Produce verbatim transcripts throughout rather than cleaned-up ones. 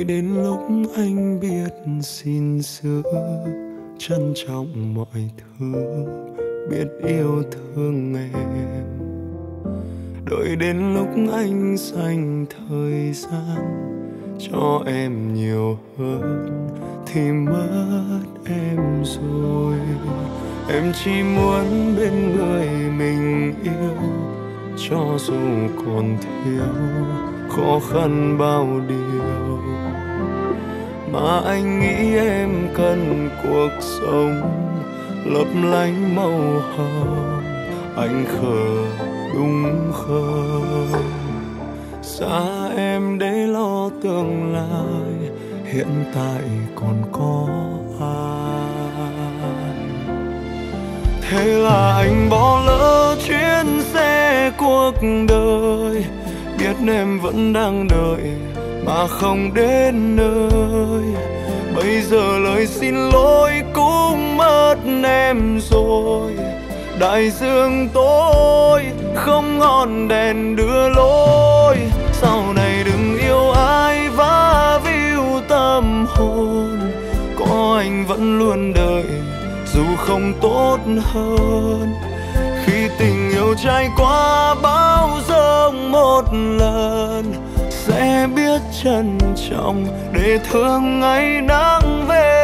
đến lúc anh biết xin xưa, trân trọng mọi thứ, biết yêu thương em. Đợi đến lúc anh dành thời gian cho em nhiều hơn thì mất em rồi. Em chỉ muốn bên người mình yêu, cho dù còn thiếu khó khăn bao điều. Mà anh nghĩ em cần cuộc sống lấp lánh màu hồng. Anh khờ đúng không? Xa em để lo tương lai, hiện tại còn có ai? Thế là anh bỏ lỡ chuyến xe cuộc đời, biết em vẫn đang đợi mà không đến nơi. Bây giờ lời xin lỗi cũng mất em rồi. Đại dương tối không ngọn đèn đưa lối. Sau này đừng yêu ai vá víu tâm hồn. Có anh vẫn luôn đợi dù không tốt hơn. Khi tình yêu trải qua bão giông một lần, sẽ biết trân trọng để thương ngày nắng về.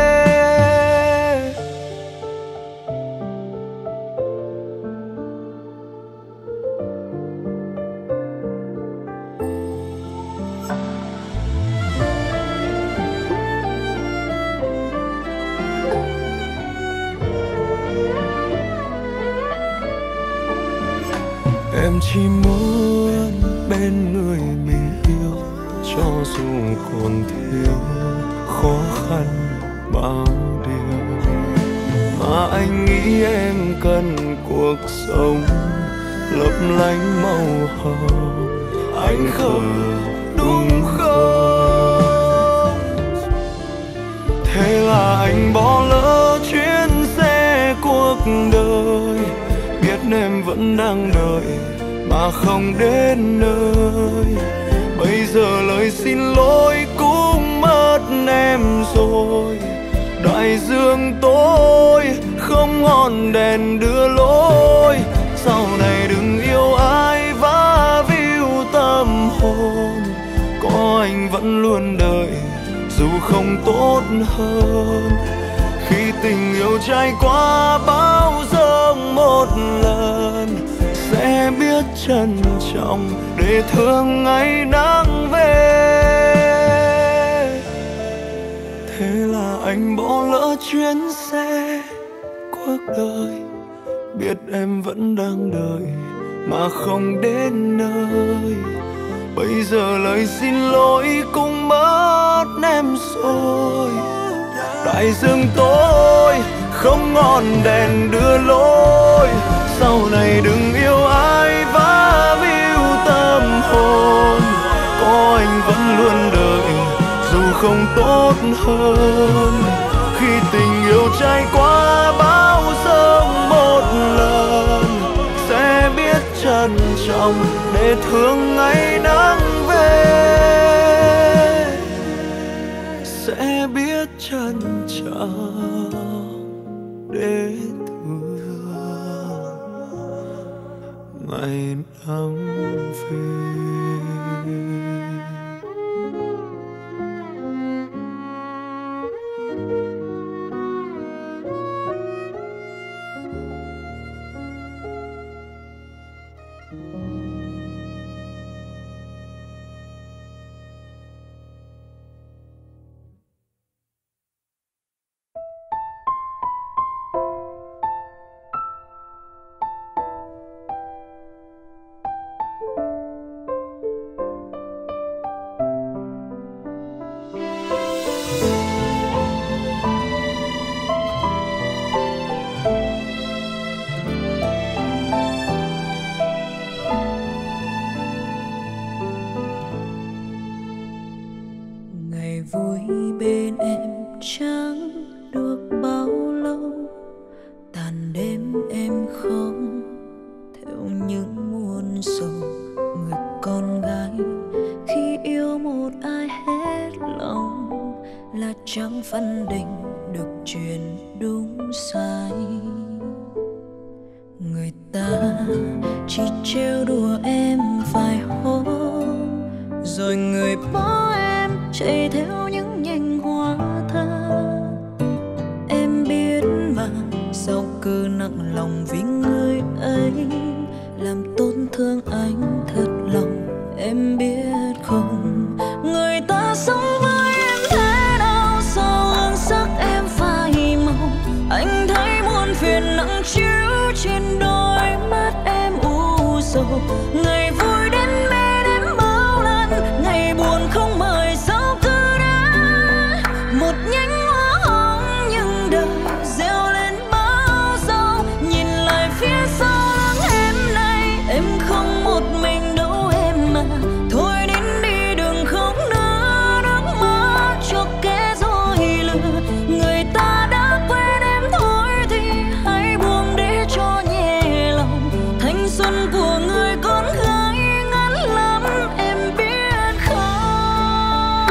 Em chỉ muốn bên người mình yêu, cho dù còn thiếu khó khăn bao điều. Mà anh nghĩ em cần cuộc sống lấp lánh màu hồng. Anh khờ đúng không? Thế là anh bỏ lỡ chuyến xe cuộc đời, biết em vẫn đang đợi mà không đến nơi. Bây giờ lời xin lỗi cũng mất em rồi. Đại dương tối không ngọn đèn đưa lối. Sau này đừng yêu ai vá víu tâm hồn. Có anh vẫn luôn đợi dù không tốt hơn. Khi tình yêu trải qua bão giông một lần, sẽ biết trân trọng để thương ngày nắng về. Thế là anh bỏ lỡ chuyến xe cuộc đời, biết em vẫn đang đợi mà không đến nơi. Bây giờ lời xin lỗi cũng mất em rồi. Đại dương tối không ngọn đèn đưa lối. Sau này đừng yêu ai vá víu tâm hồn. Có anh vẫn luôn đợi dù không tốt hơn. Khi tình yêu trải qua bão giông một lần, sẽ biết trân trọng để thương ngày nắng về. Sẽ biết trân trọng để thương ngày nắng về. bỏ em chạy theo những nhành hoa thơ. Em biết mà sao cứ nặng lòng vì người ấy làm tổn thương anh thật lòng. Em biết không, người ta sống với em thế nào, sao hương sắc em phai màu. Anh thấy muôn phiền nặng chiếu trên đôi mắt em u sầu. Ngày vui đến bên em bao lần, ngày buồn không mời sao cứ đã. Một nhánh hoa hồng nhưng đời gieo lên bao dâu. Nhìn lại phía sau lưng em này, em không một mình đâu em mà. Thôi đến đi đừng khóc nữa, nước mắt cho kẻ dối lừa. Người ta đã quên em thôi thì hãy buông để cho nhẹ lòng. Thanh xuân của người con gái ngắn lắm em biết không.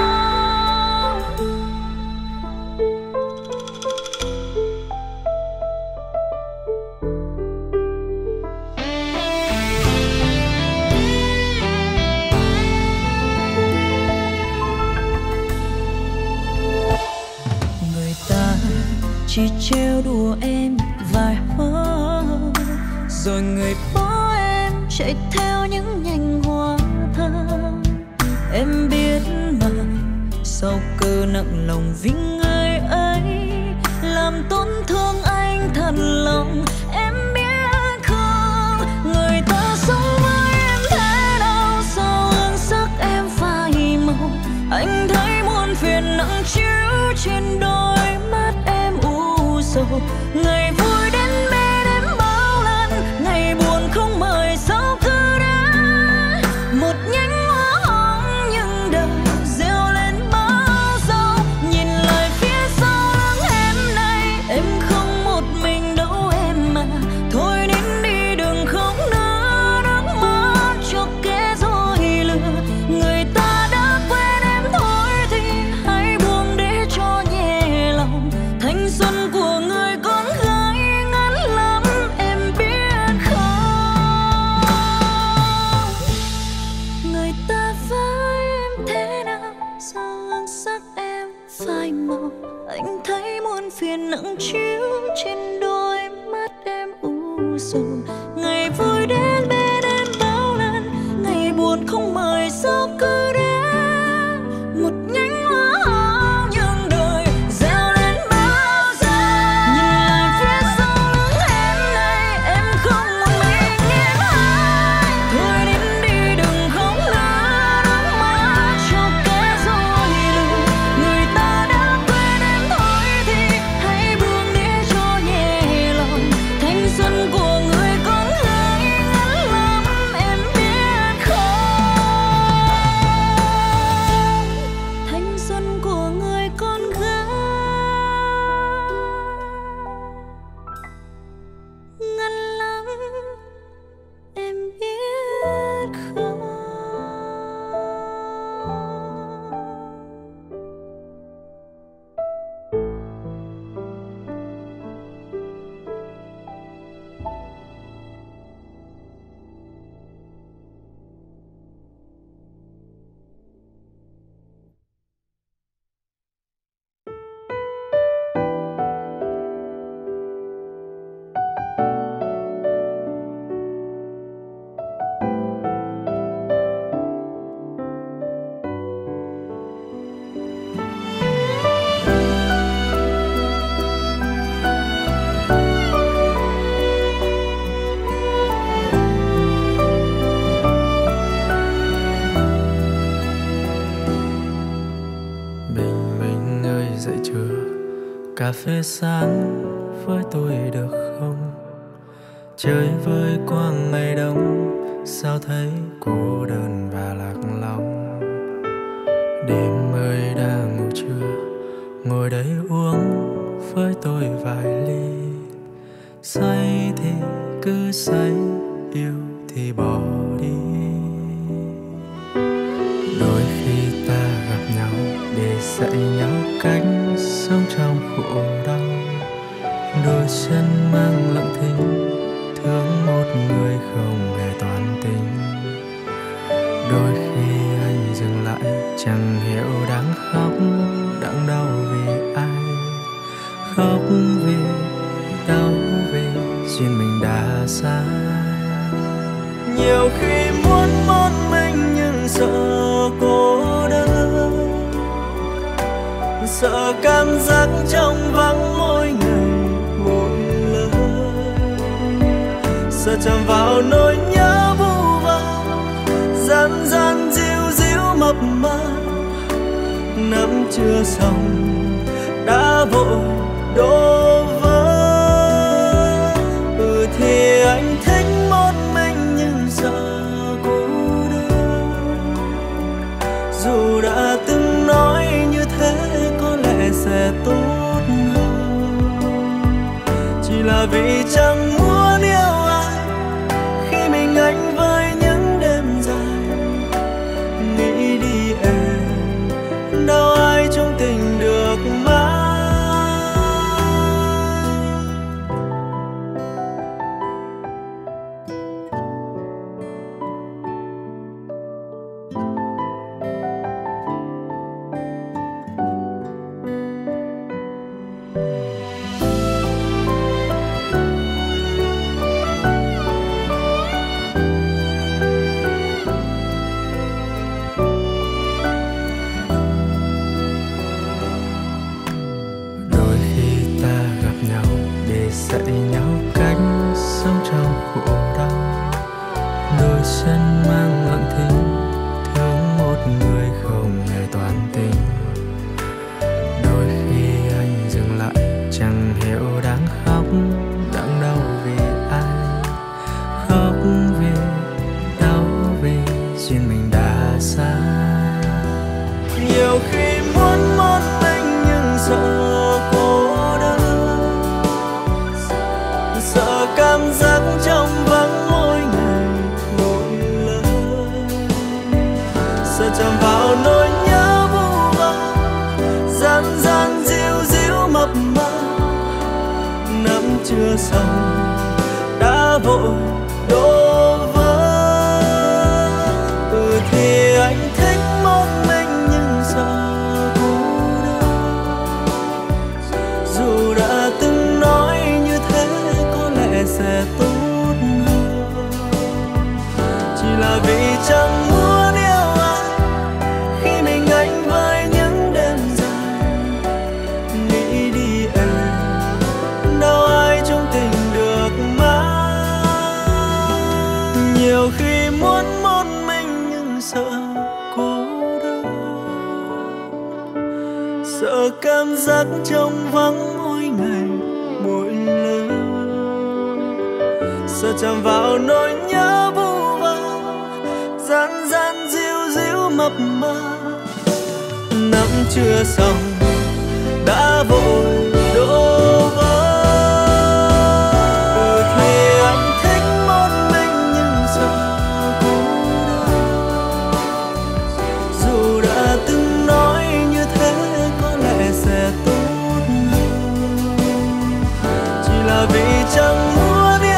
Người ta chỉ trêu đùa em vài hôm, rồi người bỏ em chạy theo những nhành hoa thơ. Em biết mà sao cứ nặng lòng vì người ấy làm tổn thương anh thật lòng. Em biết không, người ta sống với em thế nào, sao hương sắc em phai màu. Anh thấy muôn phiền nặng chiếu trên đôi mắt em u sầu. Ngày vui đến bên em bao lần, ngày buồn không mời sao cứ đã. Một nhánh hoa hồng nhưng đời gieo lên bao dâu. Nhìn lại phía sau lưng em này, em không một mình đâu em mà. Thôi đến đi đừng khóc nữa, nước mắt cho kẻ dối lừa. Người ta đã quên em thôi thì hãy buông để cho nhẹ lòng. Thanh xuân của người con gái ngắn lắm em biết không. Người ta với em thế nào, sao hương sắc em phai màu. Anh thấy muôn phiền nặng chiếu trên đôi mắt em u sầu. Ngày vui đến bên em bao lần, ngày buồn không mời sao cứ đã. Một nhánh hoa hồng nhưng đời gieo lên bao giờ. Nhìn lại phía sau lưng em này, em không một mình em hai. Thôi đến đi đừng khóc nữa, nước mắt cho kẻ dối lừa. Người ta đã quên em thôi thì hãy buông để cho nhẹ lòng. Thanh xuân của người con gái ngắn lắm em biết không. Thanh xuân của người con gái ngắn lắm em biết không. Bình minh ơi dậy chưa, cà phê sáng với tôi được không? Chơi với quang ngày đông, sao thấy cô đơn và lạc lòng. Đêm ơi đã ngủ chưa, ngồi đây uống với tôi vài ly. Say thì cứ say, yêu thì bỏ đi. Đôi khi ta gặp nhau để dạy nhau cách sống trong khổ đau. Đôi chân mang lặng thinh, thương một người không hề toàn tình. Đôi khi anh dừng lại lại chẳng hiểu đáng khóc đáng đau vì ai. Khóc vì đau vì duyên mình đã sai. Nhiều khi muốn một mình nhưng sợ cô đơn, sợ cảm giác trong vắng mỗi ngày mỗi lời, sợ chạm vào nỗi nhớ vu vơ gian gian díu díu mập mờ. Nắm chưa xong đã vội đổ vỡ. Ừ thì anh thích một mình nhưng sợ cô đơn. Dù đã từng nói như thế có lẽ sẽ tốt hơn, chỉ là vì chẳng muốn yêu ai khi mình anh với những đêm dài. Nghĩ đi em, đâu ai trong tình được mãi. Dạy nhau cách sống trong khổ đau, đôi chân mang lặng thinh thương một người không hề toàn tình. Đôi khi anh dừng lại chẳng hiểu đáng khóc đáng đau vì ai. Khóc vì đau vì duyên mình đã sai. Nhiều khi muốn một mình nhưng sợ cô đơn, sợ cảm giác trong vắng mỗi ngày mỗi lời, sợ chạm vào nỗi nhớ vu vơ gian gian díu díu mập mờ. Nắm chưa xong đã vội đổ vỡ. Ừ thì anh thích một mình nhưng sợ cô đơn. Dù đã từng nói như thế sẽ tốt hơn, chỉ là vì chẳng muốn yêu ai khi mình anh với những đêm dài. Nghĩ đi em, đâu ai trong tình được mãi. Nhiều khi muốn một mình nhưng sợ cô đơn, sợ cảm giác trong vắng mỗi ngày mỗi lời, sợ chạm vào nỗi nhớ vu vơ gian gian díu díu mập mờ. Nắm chưa xong đã vội đổ vỡ. Ừ thì anh thích một mình nhưng sợ cô đơn. Dù đã từng nói như thế có lẽ sẽ tốt hơn, chỉ là vì chẳng muốn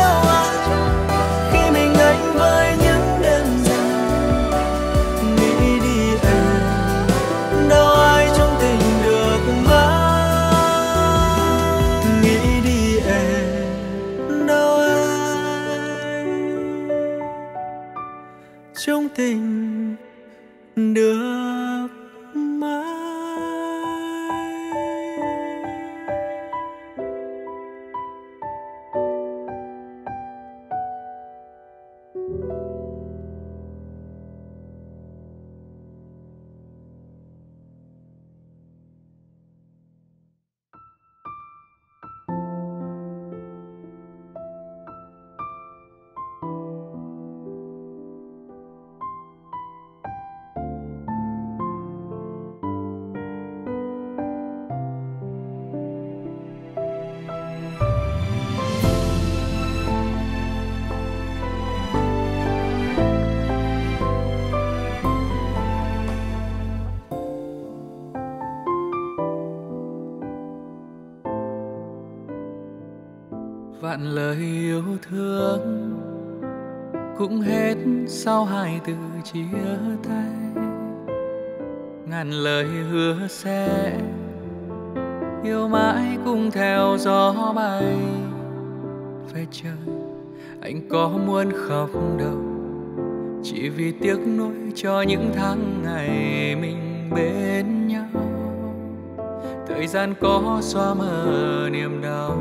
trong tình được mãi. Vạn lời yêu thương cũng hết sau hai từ chia tay. ngàn lời hứa sẽ yêu mãi cùng theo gió bay về trời. Anh có muốn khóc đâu, chỉ vì tiếc nuối cho những tháng ngày mình bên nhau. Thời gian có xóa mờ niềm đau,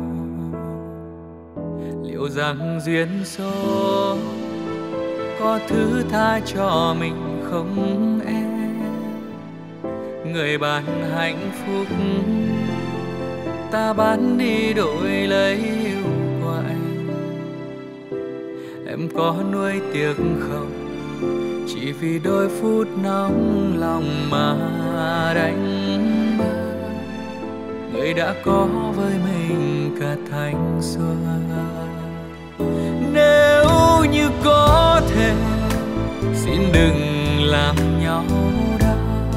liệu rằng duyên số có thứ tha cho mình không em? Người ban hạnh phúc ta bán đi đổi lấy yêu của anh. Em có nuối tiếc không, chỉ vì đôi phút nóng lòng mà đánh mất người đã có với mình cả thanh xuân. Nếu như có thể xin đừng làm nhau đau,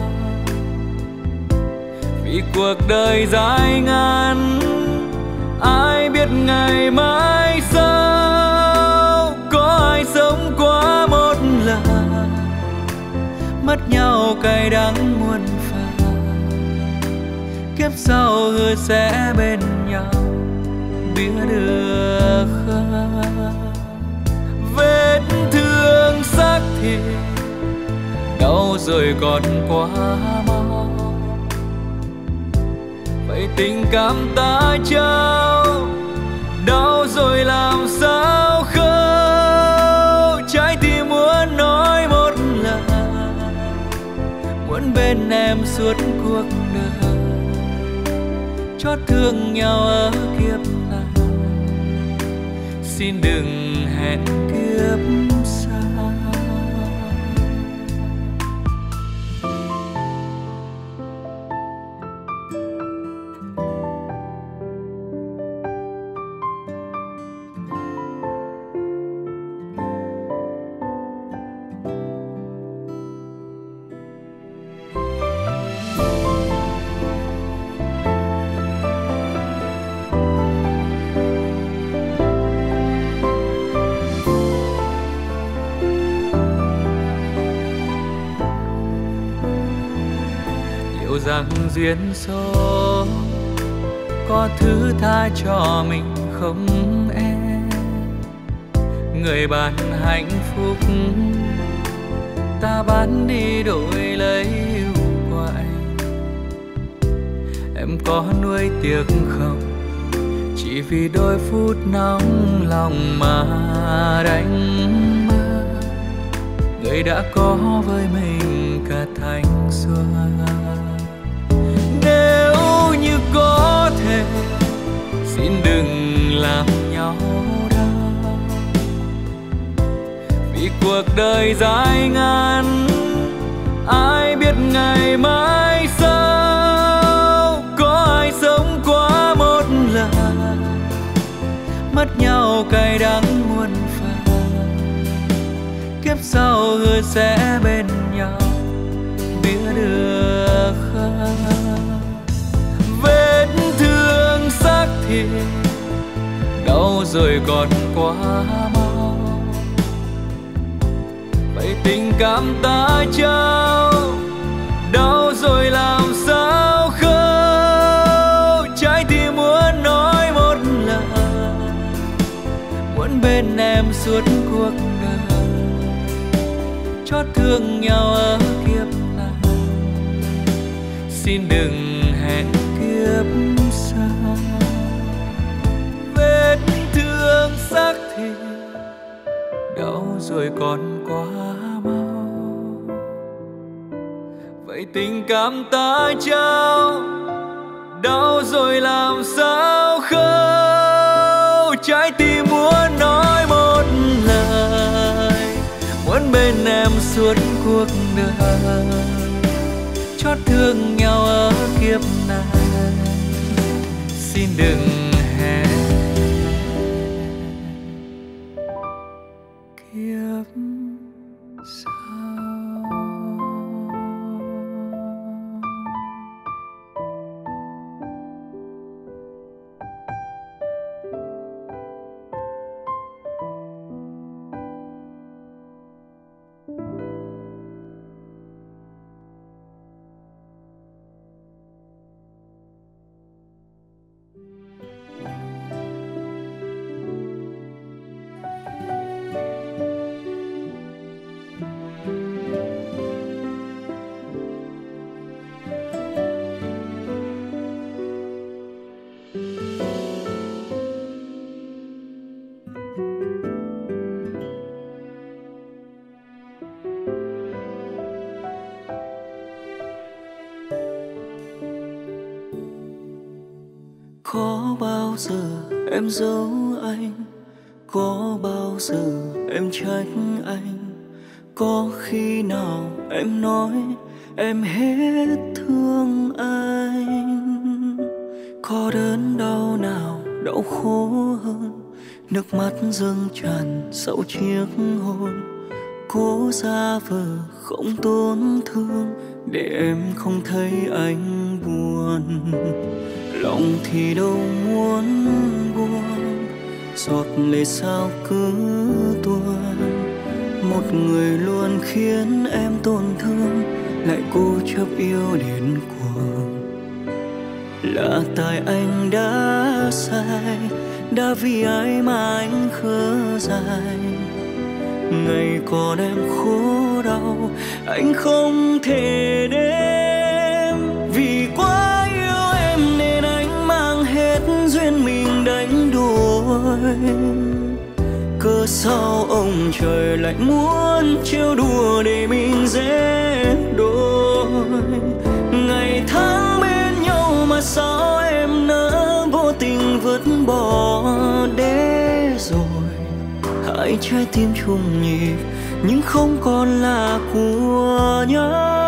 vì cuộc đời dài ngắn ai biết ngày mai sau. Có ai sống quá một lần, mất nhau cay đắng muôn phần. Kiếp sau hứa sẽ bên nhau, biết được không? Vết thương xác thịt đau rồi còn quá mau, vậy tình cảm ta trao đau rồi làm sao khâu. Trái tim muốn nói một lần, muốn bên em suốt cuộc đời, chót thương nhau ở kiếp này, xin đừng hẹn kiếp sau. Rằng duyên số có thứ tha cho mình không em? Người ban hạnh phúc ta bán đi đổi lấy yêu của anh. Em có nuối tiếc không, chỉ vì đôi phút nóng lòng mà đánh mất người đã có với mình cả thanh xuân. Nếu như có thể xin đừng làm nhau đau, vì cuộc đời dài ngắn ai biết ngày mai sau. Có ai sống quá một lần, mất nhau cay đắng muôn phần. Kiếp sau hứa sẽ bên nhau, biết được không? Vết thương xác thịt đau rồi còn quá mau, vậy tình cảm ta trao đau rồi làm sao khâu. Trái tim muốn nói một lần, muốn bên em suốt cuộc đời, chót thương nhau ở kiếp này, xin đừng hẹn kiếp sau. Vết thương xác thịt đau rồi còn quá mau, vậy tình cảm ta trao đau rồi làm sao khâu. Trái tim muốn nói một lời, muốn bên em suốt cuộc đời, chót thương nhau ở kiếp này, xin đừng hẹn kiếp sau. giờ em giấu anh, có bao giờ em trách anh, có khi nào em nói em hết thương anh. Có đớn đau nào đau khổ hơn nước mắt dâng tràn sau chiếc hôn, cố giả vờ không tổn thương để em không thấy anh buồn. Lòng thì đâu muốn buồn, giọt lệ sao cứ tuôn. Một người luôn khiến em tổn thương, lại cố chấp yêu đến cuồng. Là tại anh đã sai, đã vì ai mà anh khờ dại. Ngày còn em khổ đau, anh không thể đếm. Vì quá yêu em nên anh mang hết duyên mình đánh đổi. Cớ sao ông trời lại muốn trêu đùa để mình dễ đôi. Ngày tháng bên nhau mà sao em nỡ vô tình vứt bỏ để rồi. Hai trái tim chung nhịp nhưng không còn là của nhau.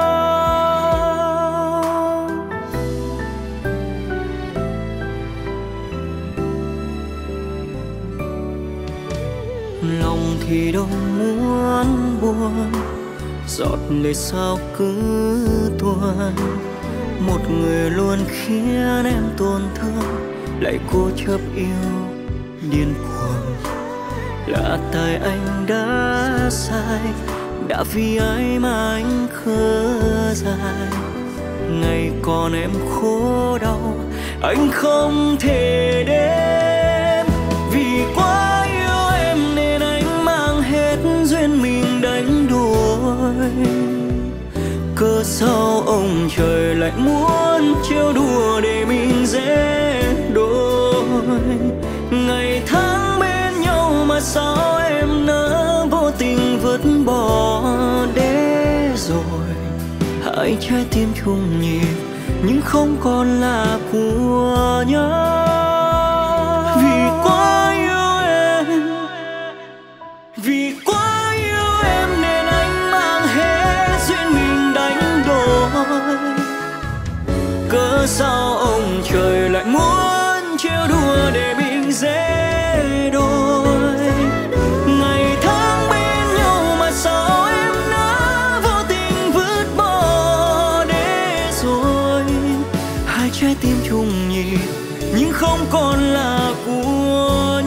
Lòng thì đâu muốn buồn, giọt lệ sao cứ tuôn. Một người luôn khiến em tổn thương, lại cố chấp yêu điên cuồng. Là tại anh đã sai, đã vì ai mà anh khờ dại. Ngày còn em khổ đau, anh không thể đếm. Vì quá yêu em nên anh mang hết duyên mình đánh đổi. Cớ sao ông trời lại muốn trêu đùa để mình dễ đôi. Ngày tháng bên nhau mà sao em nỡ vô tình vứt bỏ để rồi. Hai trái tim chung nhịp nhưng không còn là của nhau. Vì quá yêu em, vì quá yêu em nên anh mang hết duyên mình đánh đổi. Cớ sao ông trời lại muốn trêu đùa để mình dễ đôi. Ngày tháng bên nhau mà sao em đã vô tình vứt bỏ để rồi. Hai trái tim chung nhịp nhưng không còn là của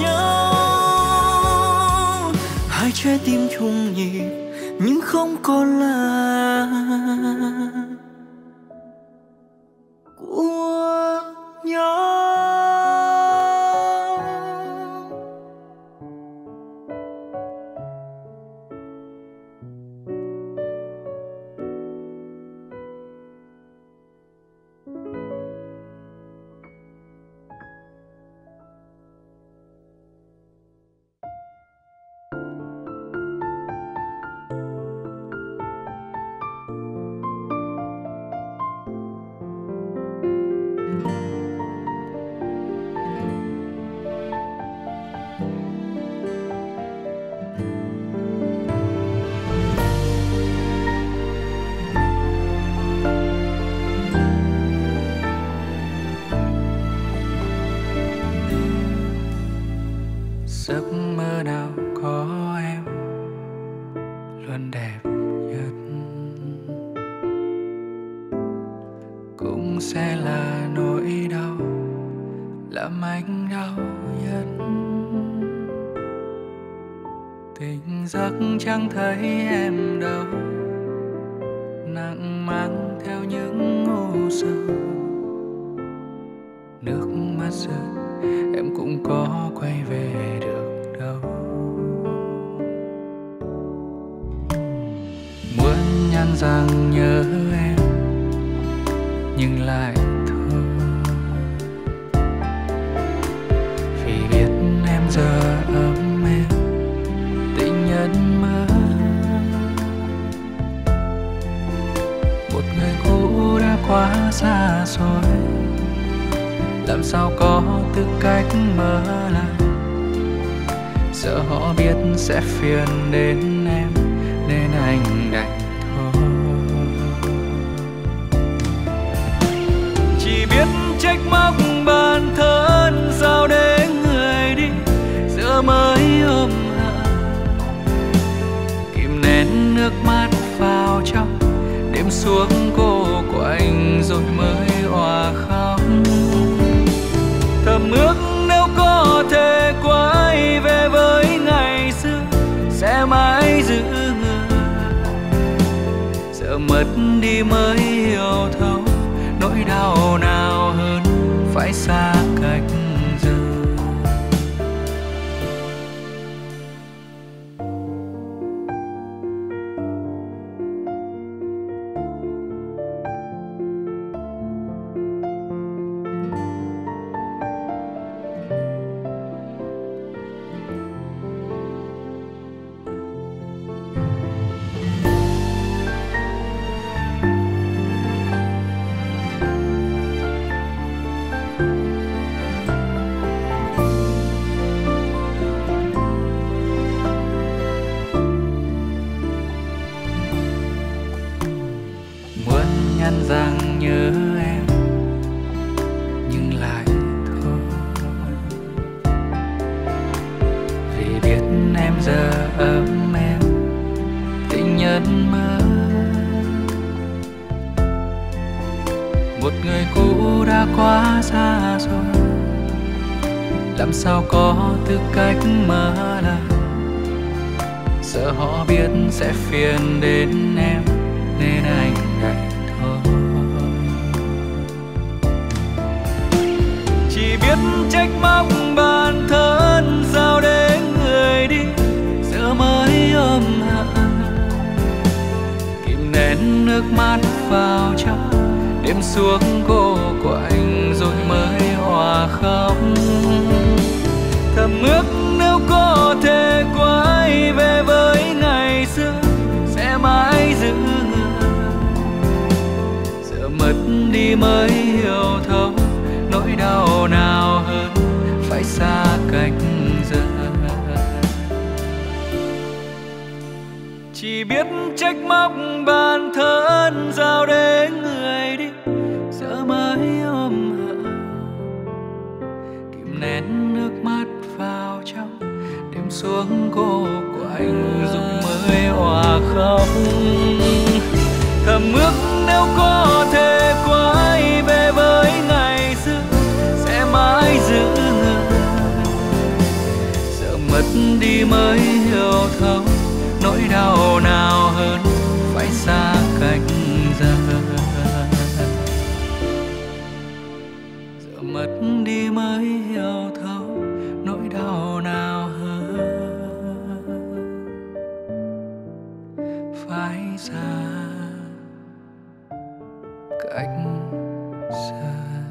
nhau. Hai trái tim chung nhịp nhưng không còn là của nhau. Giấc mơ nào có em luôn đẹp nhất, cũng sẽ là nỗi đau làm anh đau nhất. Tỉnh giấc chẳng thấy em đâu, nặng mang theo những u sầu. Nước mắt rơi em cũng có quay về được đâu. Muốn nhắn rằng nhớ em nhưng lại thôi, vì biết em giờ ấm êm tình nhân mơ. Một người cũ đã quá xa rồi, làm sao có tư cách mở lời. Sợ họ biết sẽ phiền đến em nên anh đành thôi. Chỉ biết trách móc bản thân sao để người đi giờ mới ôm hận, kìm nén nước mắt vào trong đêm xuống cô của anh rồi mới òa khóc. Thầm ước nếu có thể quay về với ngày xưa sẽ mãi giữ người. Giờ mất đi mới hiểu thấu nỗi đau nào hơn phải xa cách giờ. Rằng nhớ em nhưng lại thôi, vì biết em giờ ấm em tình nhân mơ. Một người cũ đã quá xa rồi, làm sao có tư cách mở lời. Sợ họ biết sẽ phiền đến em nên anh đành chỉ biết trách móc bản thân sao để người đi giờ mới ôm hận, kìm nén nước mắt vào trong đêm xuống cô của anh rồi mới hòa khóc. Thầm ước nếu có thể quay về với ngày xưa sẽ mãi giữ người. Giờ mất đi mới hiểu thấu nỗi đau nào hơn phải xa cách giờ. Chỉ biết trách móc bản thân sao để người đi giờ mới ôm hận, kìm nén nước mắt vào trong đêm xuống cô của anh rồi mới hòa khóc. Thầm ước nếu có thể quay về với ngày xưa sẽ mãi giữ người. Giờ mất đi mới hiểu thấu nỗi đau nào hơn phải xa cách giờ. Giờ mất đi mới hiểu thấu nỗi đau nào hơn phải xa cách giờ.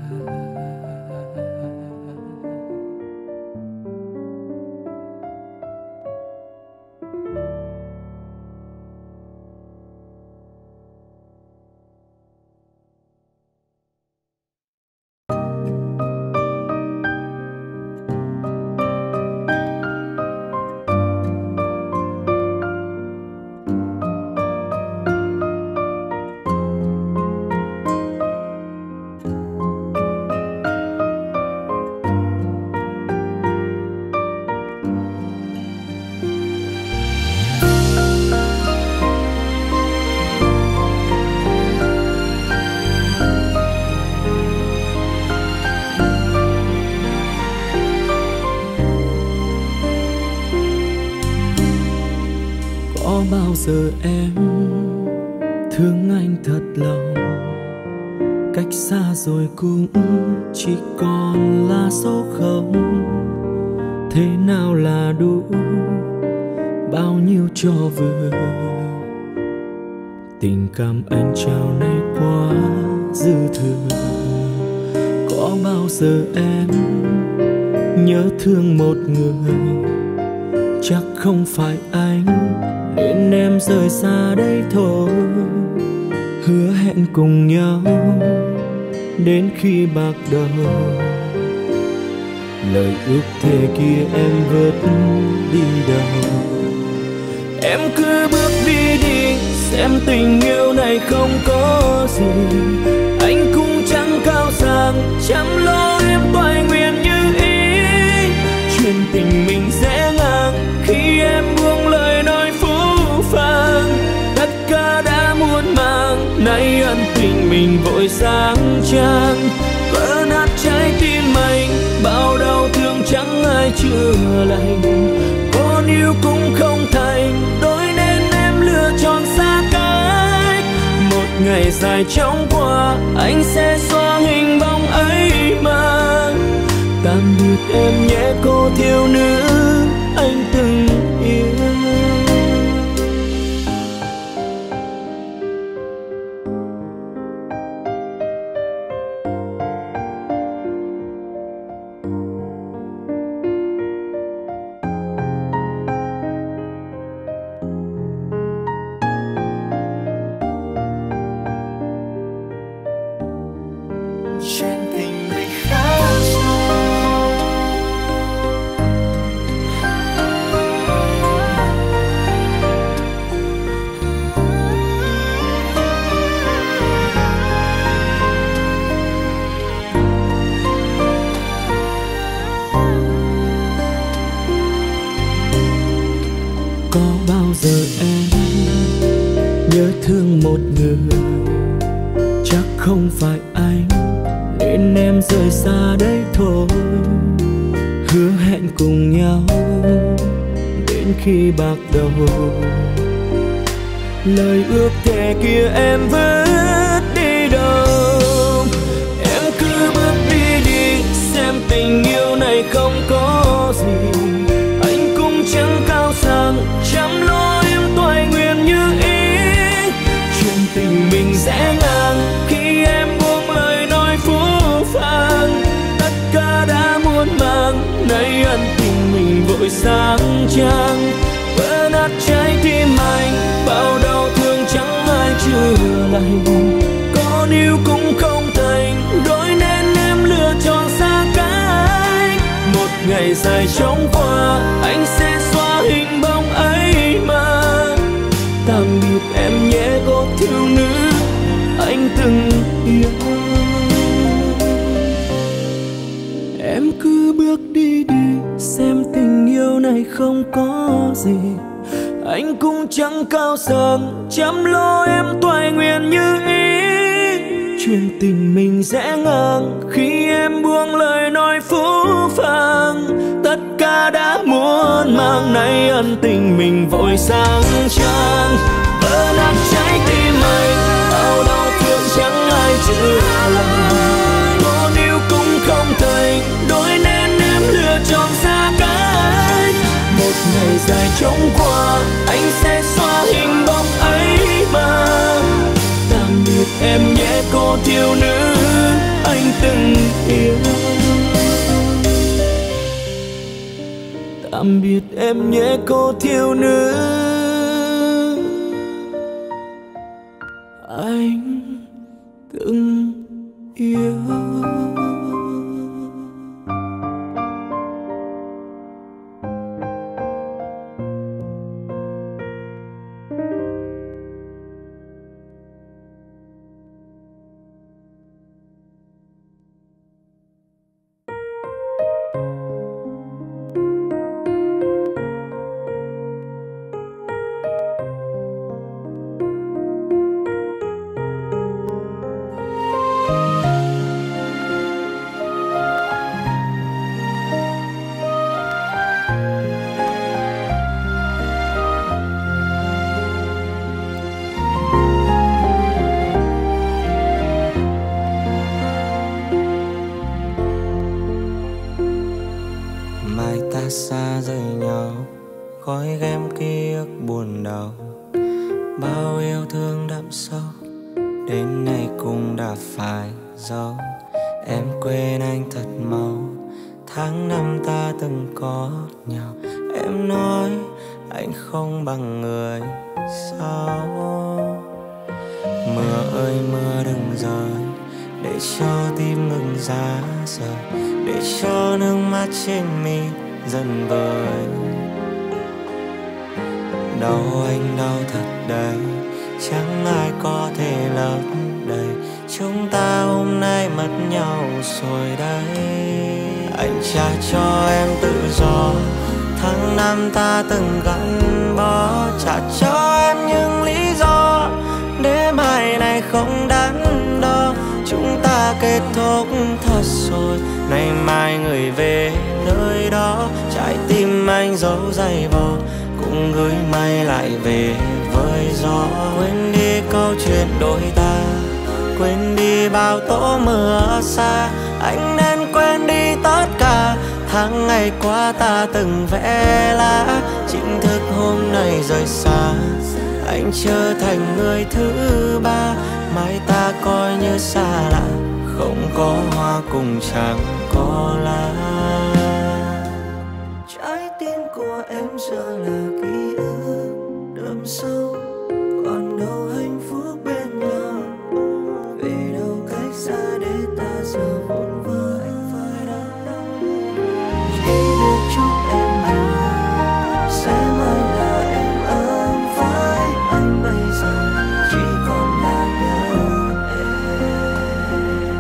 Bao giờ em thương anh thật lòng, cách xa rồi cũng chỉ còn là số không. Thế nào là đủ, bao nhiêu cho vừa. Tình cảm anh trao này quá dư thừa. Có bao giờ em nhớ thương một người, chắc không phải anh nên em rời xa đây thôi. Hứa hẹn cùng nhau đến khi bạc đầu, lời ước thề kia em vứt đi đâu. Em cứ bước đi đi, xem tình yêu này không có gì. Anh cũng chẳng cao sang, chăm lo em toại nguyện như ý. Chuyện tình mình sẽ ngang khi em buông lời nói phũ phàng. Tất cả đã muộn màng, nay ân tình mình vội sáng trang. Vỡ nát trái tim anh, bao đau thương chẳng ai chữa lành. Con yêu cũng không thành, đôi nên em lựa chọn xa cách. Một ngày dài chóng qua, anh sẽ xóa hình bóng ấy mà. Tạm biệt em nhé cô thiếu nữ anh từng yêu. Thương một người chắc không phải anh, nên em rời xa đây thôi. Hứa hẹn cùng nhau đến khi bạc đầu, lời ước thề kia em vứt đi đâu. Em cứ bước đi đi, xem tình yêu này không có gì. Anh cũng chẳng cao sang, chăm lo em toại nguyện như ý. Tình mình sẽ ngang khi em buông lời nói phũ phàng. Tất cả đã muộn màng, nay ân tình mình vội sáng trang. Vỡ nát trái tim anh, bao đau thương chẳng ai chữa lành. Con yêu cũng không thành, đôi nên em lựa chọn xa cách. Một ngày dài chóng qua, anh sẽ xóa hình bóng ấy mà. Tạm biệt em nhé cô thiếu nữ anh từng yêu. Em cứ bước đi đi, xem tình yêu này không có gì. Anh cũng chẳng cao sang, chăm lo em toại nguyện như ý. Chuyện tình mình sẽ ngang khi em buông lời nói phũ phàng. Tất cả đã muộn màng, nay ân tình mình vội sáng trang. Vỡ nát trái tim anh, bao đau thương chẳng ai chữa lành. Con yêu cũng không thành, đôi nên em lựa chọn xa cách. Một ngày dài chóng qua, anh sẽ xóa hình bóng ấy mà. Tạm biệt em nhé cô thiếu nữ anh từng yêu. Tạm biệt em nhé cô thiếu nữ anh từng yêu. Xa rời nhau, gói ghém ký ức buồn đau. Bao yêu thương đậm sâu, đến nay cũng đã phải giấu. Em quên anh thật mau, tháng năm ta từng có nhau. Em nói anh không bằng người sau. Mưa ơi mưa đừng rơi, để cho tim ngừng giá rời. để cho nước mắt trên mi dần vơi. Đau anh đau thật đấy, chẳng ai có thể lấp đầy. Chúng ta hôm nay mất nhau rồi đấy. Anh trả cho em tự do, tháng năm ta từng gắn bó. Trả cho em những lý do để mai này không đắn đo. Chúng ta kết thúc thật rồi, nay mai người về nơi đó. Trái tim anh giấu giày vò, cũng gửi mây lại về với gió. Quên đi câu chuyện đôi ta, quên đi bao tố mưa xa. Anh nên quên đi tất cả tháng ngày qua ta từng vẽ lá. Chính thức hôm nay rời xa, anh trở thành người thứ ba. Mai ta coi như xa lạ, không có hoa cùng chẳng có lá. Trái tim của em giờ là ký ức đậm sâu, còn đâu hạnh phúc bên nhau. Về đâu cách xa để ta giờ vốn vỡ. Anh phải đắn đo chỉ được chúc em hiểu, sẽ mãi là em ấm với anh. Bây giờ chỉ còn là nhớ em.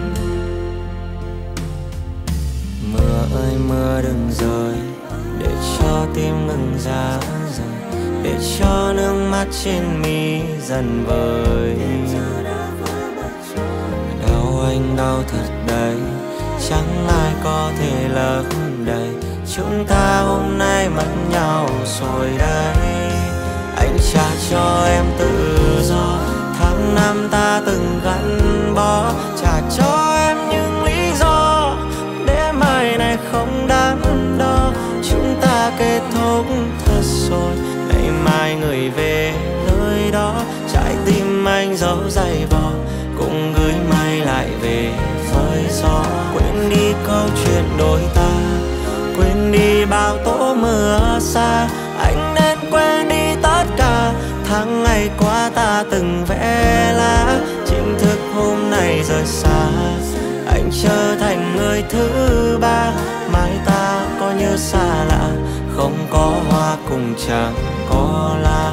Mưa ơi mưa đừng rơi, để cho tim ngừng giá rời, để cho nước mắt trên mi dần vơi. Đau anh đau thật đấy, chẳng ai có thể lấp đầy. Chúng ta hôm nay mất nhau rồi đấy. Anh trả cho em tự do, tháng năm ta từng gắn bó. Trả cho em những lý do để mai này không đắn đo. Chúng ta kết thúc thật rồi, ngày mai người về nơi đó. Trái tim anh giấu giày vò, cũng gửi mây lại về với gió. Quên đi câu chuyện đôi ta, quên đi bao tố mưa xa. Anh nên quên đi tất cả tháng ngày qua ta từng vẽ lá. Chính thức hôm nay rời xa, anh trở thành người thứ ba. Mai ta có như xa lạ, không có hoa cùng chẳng có lá.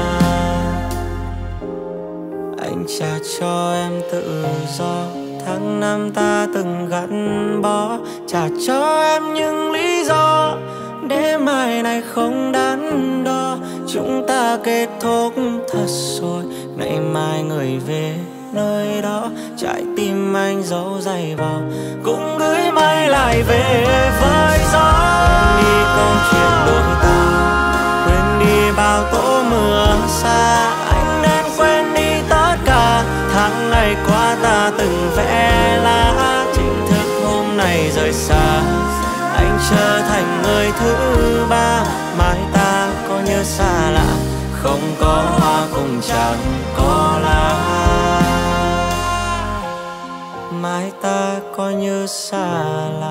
Anh trả cho em tự do, tháng năm ta từng gắn bó. Trả cho em những lý do để mai này không đắn đo. Chúng ta kết thúc thật rồi, ngày mai người về nơi đó. Trái tim anh giấu giày vào, cũng gửi mây lại về với gió. Quên đi câu chuyện đôi ta, quên đi bao tố mưa xa. Anh nên quên đi tất cả tháng ngày qua ta từng vẽ lá. Chính thức hôm nay rời xa, anh trở thành người thứ ba. Mai ta có như xa lạ, không có hoa cùng chẳng có lá. Mai ta có như xa lạ,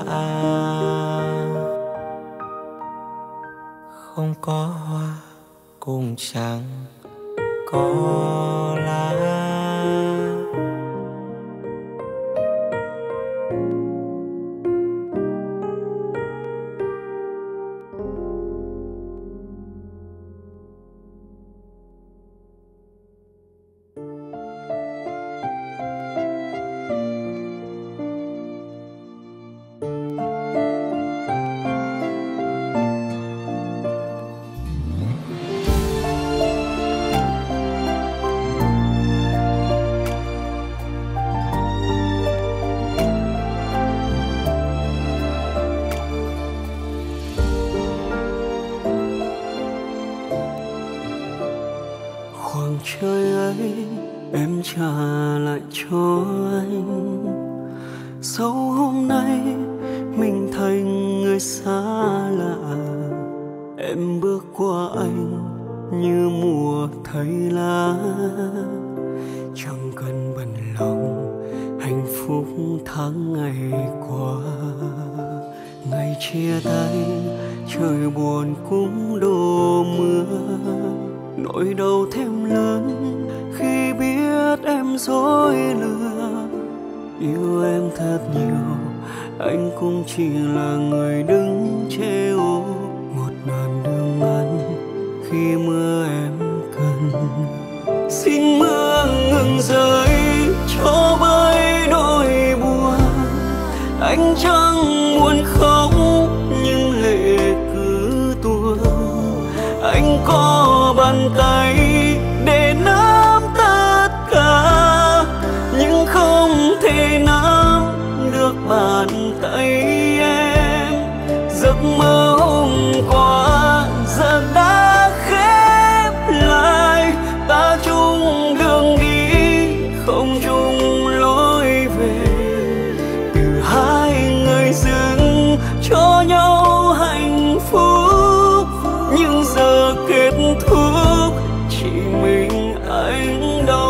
không có hoa cùng chẳng có lá. Khoảng trời ấy em trả lại cho anh. Sau hôm nay mình thành người xa lạ. Em bước qua anh như mùa thay lá. Chẳng cần bận lòng hạnh phúc tháng ngày qua. Ngày chia tay trời buồn cũng đổ mưa. Nỗi đau thêm lớn khi biết em dối lừa. Yêu em thật nhiều anh cũng chỉ là người đứng treo một đoạn đường ngắn khi mưa em cần. Xin mưa ngừng rơi cho vơi nỗi buồn, anh chẳng muốn khóc nhưng lệ cứ tuôn. Anh có bàn tay để nắm tất cả nhưng không thể nắm được bàn tay em. Giấc mơ hôm qua giờ đã khép lại, ta chung đường đi không chung lối về. Từ hai người dừng cho nhau hạnh phúc nhưng giờ kết thúc chỉ mình anh đau.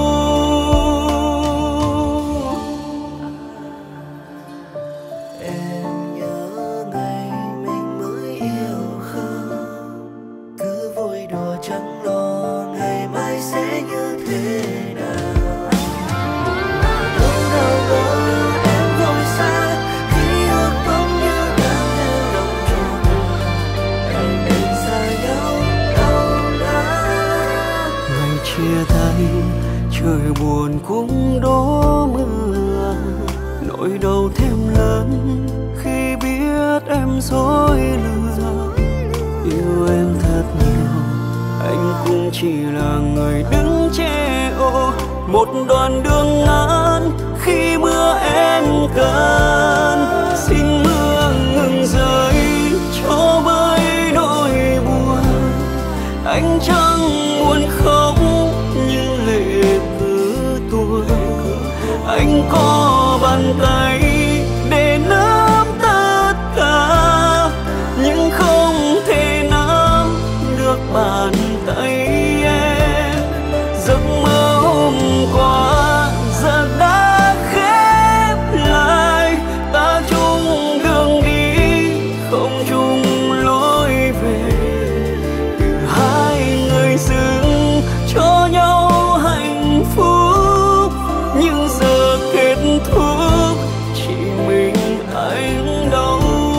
Em nhớ ngày mình mới yêu không, cứ vui đùa chẳng lo ngày mai sẽ như thế nào. Lúc nào ngờ em vội xa khi ước bóng như đang theo lòng tròn. Anh em xa nhau đau đớn. Ngày chia tay trời buồn cũng đổ mưa, nỗi đau thêm lớn khi biết em dối lừa. Yêu em thật nhiều, anh cũng chỉ là người đứng che ô một đoạn đường ngắn khi mưa em cần. Xin mưa ngừng rơi cho vơi nỗi buồn, anh chẳng muốn khóc nhưng lệ cứ tuôn. Anh có bàn tay để nắm tất cả nhưng không thể nắm được bàn tay em. Giấc mơ hôm qua giờ đã khép lại, ta chung đường đi không chung lối về. Từ hai người dừng cho nhau hạnh phúc nhưng giờ kết thúc chỉ mình anh đau.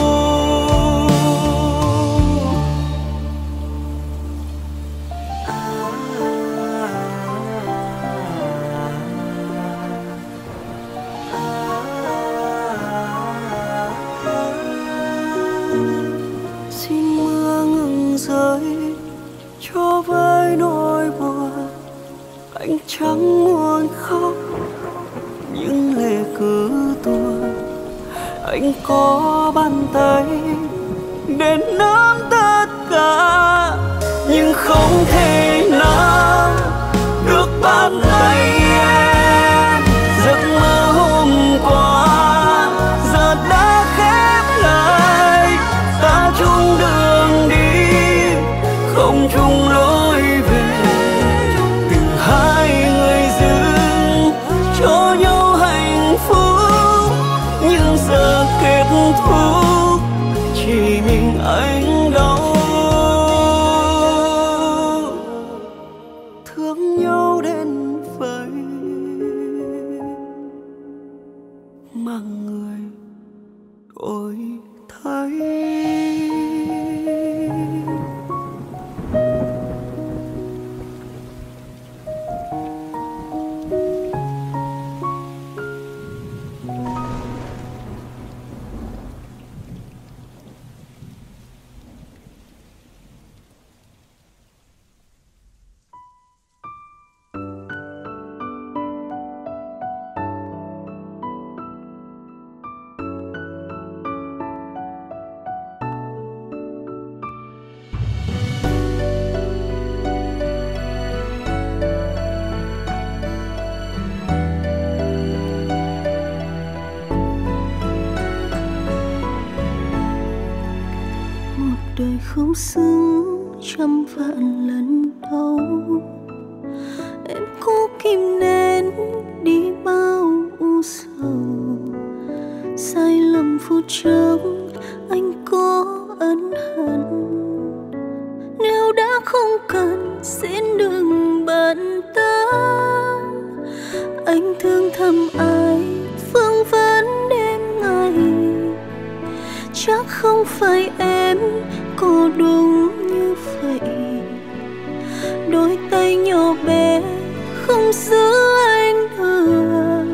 Xin mưa ngừng rơi cho vơi nỗi buồn, anh chẳng muốn khóc nhưng lệ cứ tuôn. Anh có bàn tay để nắm tất cả nhưng không thể nắm được bàn tay em. Giấc mơ hôm qua giờ đã khép lại, ta chung đường đi không chung lối về. Từ hai người dừng cho nhau hạnh phúc nhưng giờ kết thúc chỉ mình anh đau. Thương nhau đến vậy mà người đổi thay. Đời không xứng trăm vạn lần đau, em cố kìm nén đi bao u sầu. Sai lầm phút chốc anh có ân hận, nếu đã không cần xin đừng bận tâm. Anh thương thầm ai vương vấn đêm ngày, không phải em có đúng như vậy. Đôi tay nhỏ bé không giữ anh được,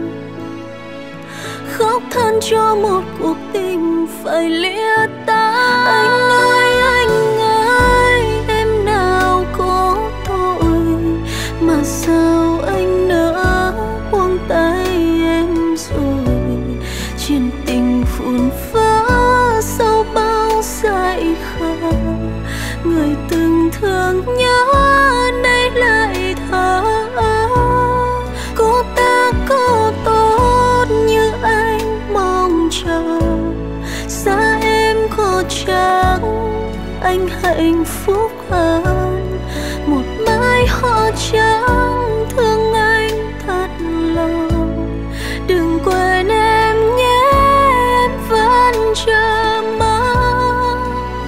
khóc than cho một cuộc tình phải lìa ta. Anh ơi anh ơi, em nào có tội mà sao anh nỡ buông tay em rồi. Chuyện tình phun phá sau bao dại khờ, người từng thương nhớ nay lại thở. Cô ta có tốt như anh mong chờ, xa em có chắc anh hạnh phúc hơn. Một mai hoa trắng thương anh thật lòng, đừng quên em nhé, em vẫn chờ mong.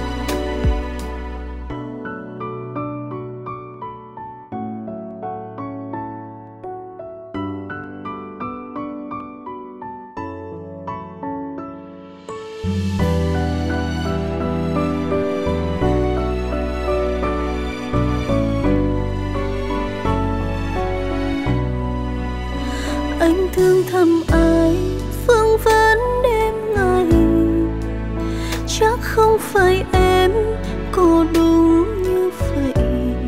Anh thương thầm ai phương vấn đêm ngày, chắc không phải em có đúng như vậy.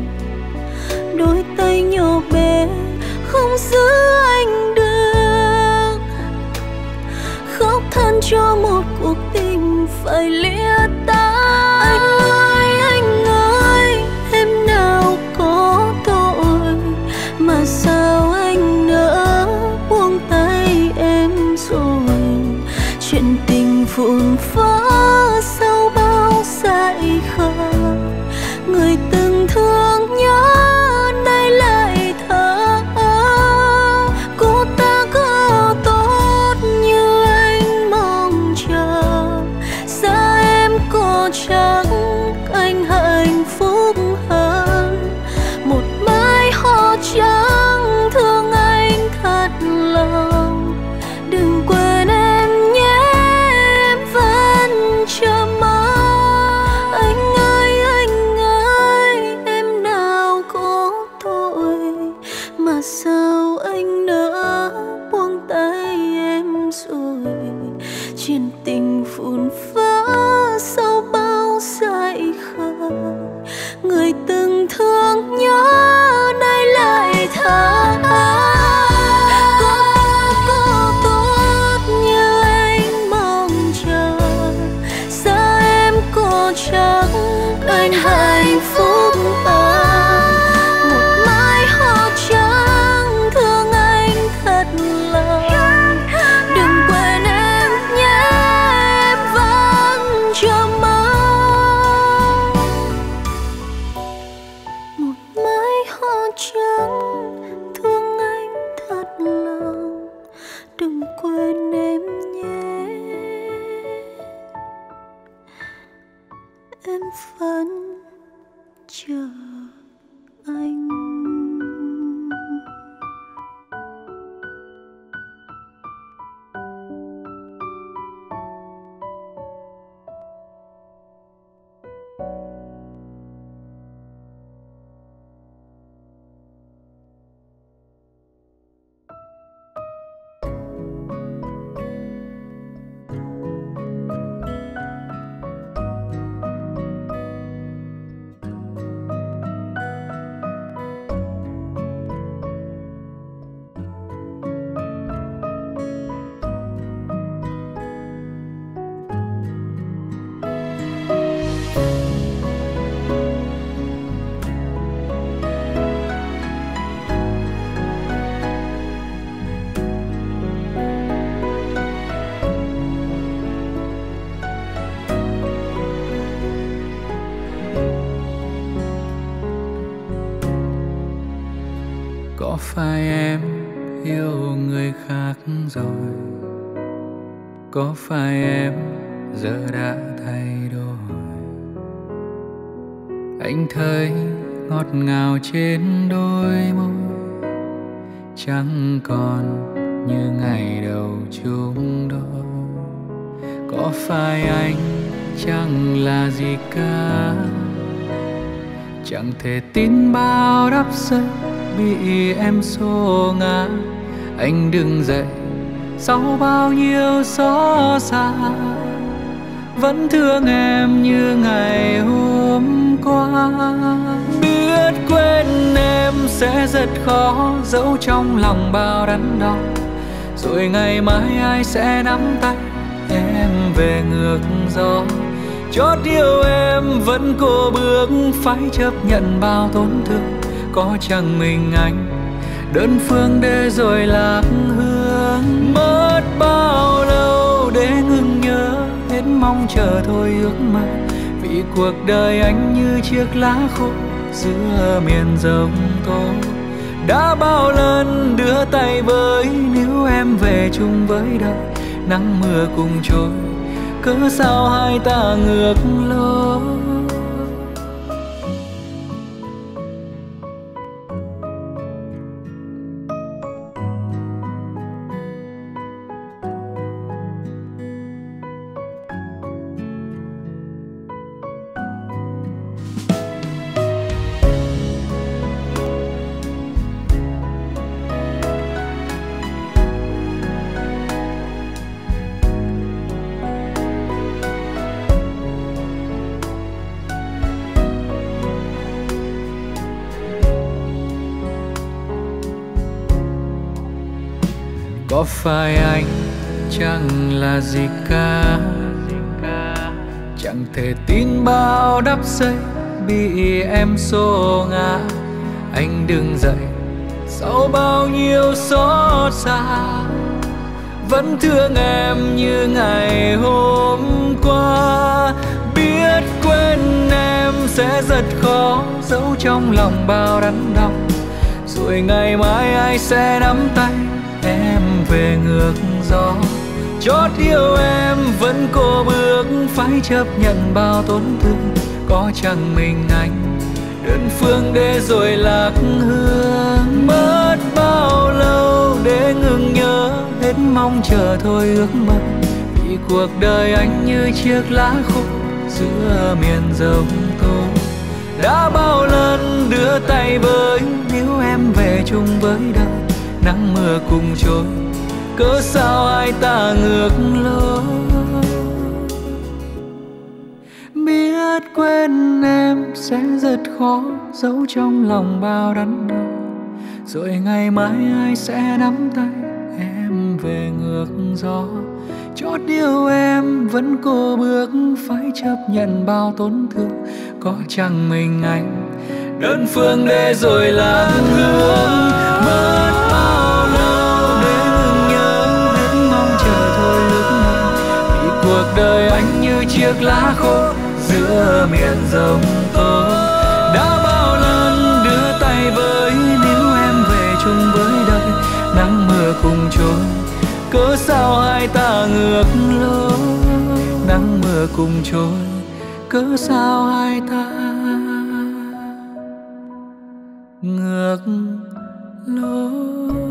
Đôi tay nhỏ bé không giữ anh được, khóc than cho một cuộc tình phải lìa ta. Anh ơi anh ơi, em nào có tội mà sao anh nỡ buông tay em rồi. Chuyện tình vụn vỡ sau bao dại khờ, người từng thương nhớ nay lại thở. Cô ta có tốt như anh mong chờ, xa em có chắc anh hạnh phúc hơn. Một mai hoa trắng thương anh thật lòng, đừng quên em nhé, em vẫn chờ mong. Anh ơi anh ơi, em nào có tội mà sao anh nỡ buông tay em rồi. Chuyện tình phun phá sau bao dại khờ, người từng thương nhớ nay lại thở. Có có tốt như anh mong chờ, xa em có chắc anh hạnh phúc hơn. Một mai hoa trắng thương anh thật lòng, đừng quên em nhé, em vẫn chờ mong. Một mai hoa trắng thương anh thật lòng, đừng quên em nhé, em vẫn chờ anh. Có phải em yêu người khác rồi? Có phải em giờ đã thay đổi? Anh thấy ngọt ngào trên đôi môi, chẳng còn như ngày đầu chung đôi. Có phải anh chẳng là gì cả. Chẳng thể tin bao đắp xây bị em xô ngã. Anh đứng dậy sau bao nhiêu xót xa, vẫn thương em như ngày hôm qua. Biết quên em sẽ rất khó, giấu trong lòng bao đắn đo. Rồi ngày mai ai sẽ nắm tay em về ngược gió. Chót yêu em vẫn cô bước, phải chấp nhận bao tổn thương. Có chẳng mình anh đơn phương để rồi lạc hương. Mất bao lâu để ngừng nhớ, hết mong chờ thôi ước mơ. Vì cuộc đời anh như chiếc lá khô giữa miền giông tố. Đã bao lần đưa tay với, nếu em về chung với đời. Nắng mưa cùng trôi, cớ sao hai ta ngược lối. Có phải anh chẳng là gì cả, chẳng thể tin bao đắp xây bị em xô ngã. Anh đứng dậy sau bao nhiêu xót xa, vẫn thương em như ngày hôm qua. Biết quên em sẽ rất khó, giấu trong lòng bao đắn đau. Rồi ngày mai ai sẽ nắm tay em về ngược gió. Chót yêu em vẫn cô bước, phải chấp nhận bao tổn thương. Có chẳng mình anh đơn phương để rồi lạc hương. Mất bao lâu để ngừng nhớ, hết mong chờ thôi ước mơ. Vì cuộc đời anh như chiếc lá khô giữa miền giông tố. Đã bao lần đưa tay với, nếu em về chung với đời. Nắng mưa cùng trôi, cớ sao hai ta ngược lối. Biết quên em sẽ rất khó, giấu trong lòng bao đắn đau. Rồi ngày mai ai sẽ nắm tay em về ngược gió. Chót yêu em vẫn cô bước, phải chấp nhận bao tổn thương. Có chẳng mình anh đơn phương để rồi lạc hương. Mất bao lâu để ngừng nhớ, hết mong chờ thôi ước mơ. Vì cuộc đời anh như chiếc lá khô giữa miền giông tố. Đã bao lần đưa tay với, nếu em về chung với đời. Nắng mưa cùng trôi, cớ sao hai ta ngược lối. Nắng mưa cùng trôi, cớ sao hai ta ngược lối.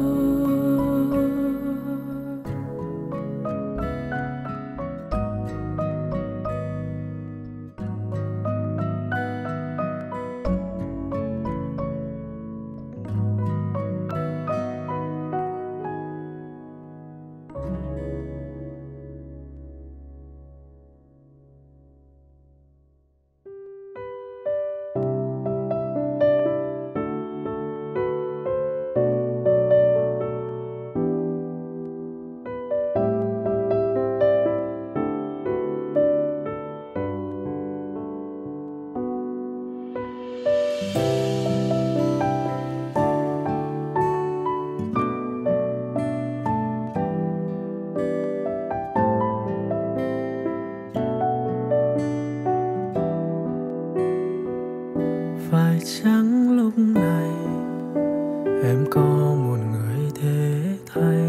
Phải chăng lúc này em có một người thế thay,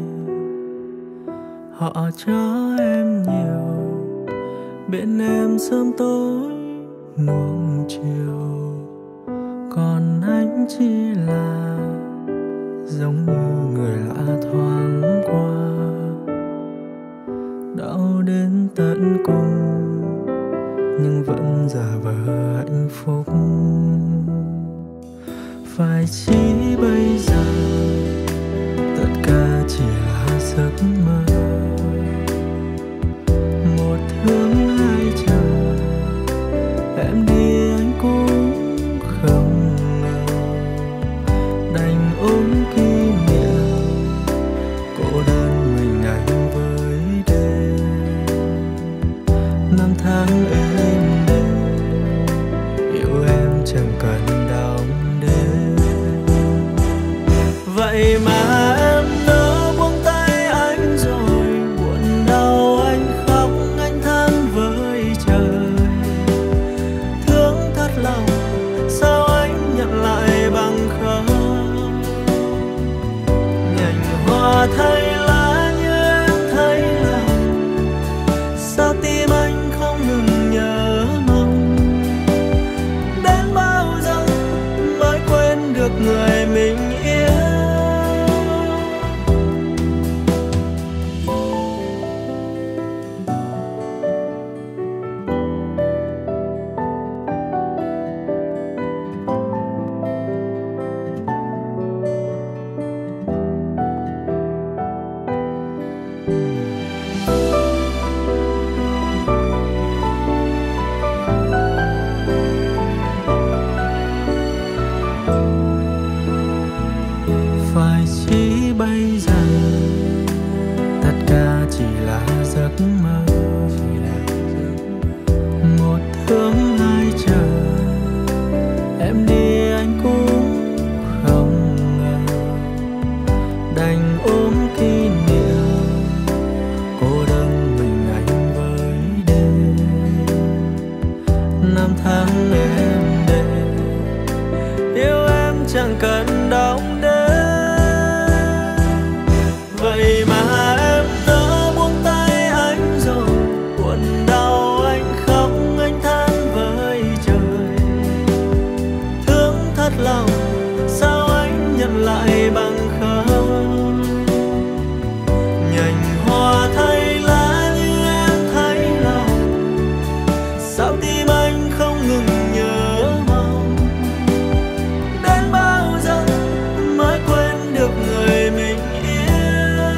họ cho em nhiều, bên em sớm tối nuông chiều, còn anh chỉ là giống như người lạ thoáng qua. Đau đến tận cùng hạnh phúc. Phải chỉ bây giờ tất cả chỉ là giấc mơ, một thương hai chờ, em đi anh cũng không ngờ, đành ôm kỷ niệm cô đơn mình anh với đêm. Năm tháng êm đềm yêu em chẳng cần đong đếm. Vậy mà em nỡ buông tay anh rồi, buồn đau anh khóc anh than với trời. Thương thật lòng sao anh nhận lại bằng không. Nhành hoa thay lá như em thấy lòng, sao tim anh không ngừng nhớ mong. Đến bao giờ mới quên được người mình yêu. Phải chỉ bây giờ tất cả chỉ là giấc mơ, một thương hai chờ, em đi anh cũng không ngờ, đành ôm kỷ niệm cô đơn mình anh với đêm. Năm tháng êm đềm yêu em chẳng cần đong đếm. Vậy mà em nỡ buông tay anh rồi, buồn đau anh khóc anh than với trời. Thương thật lòng sao anh nhận lại bằng không. Nhành hoa thay lá như em thấy lòng, sao tim anh không ngừng nhớ mong. Đến bao giờ mới quên được người mình yêu.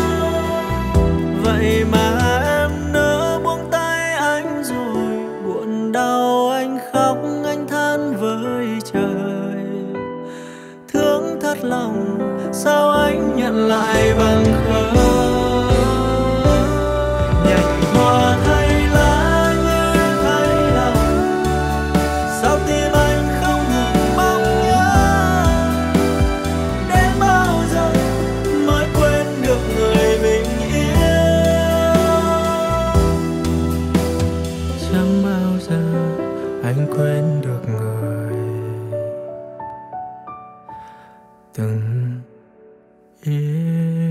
Vậy mà em nỡ buông tay anh rồi, buồn đau anh khóc anh than với trời. Thương thật lòng sao anh nhận lại bằng không. Nhành hoa thay lá như em thấy lòng, sao tim anh không ngừng mong nhớ. Đến bao giờ mới quên được người mình yêu. Chẳng bao giờ anh quên được người từng yêu.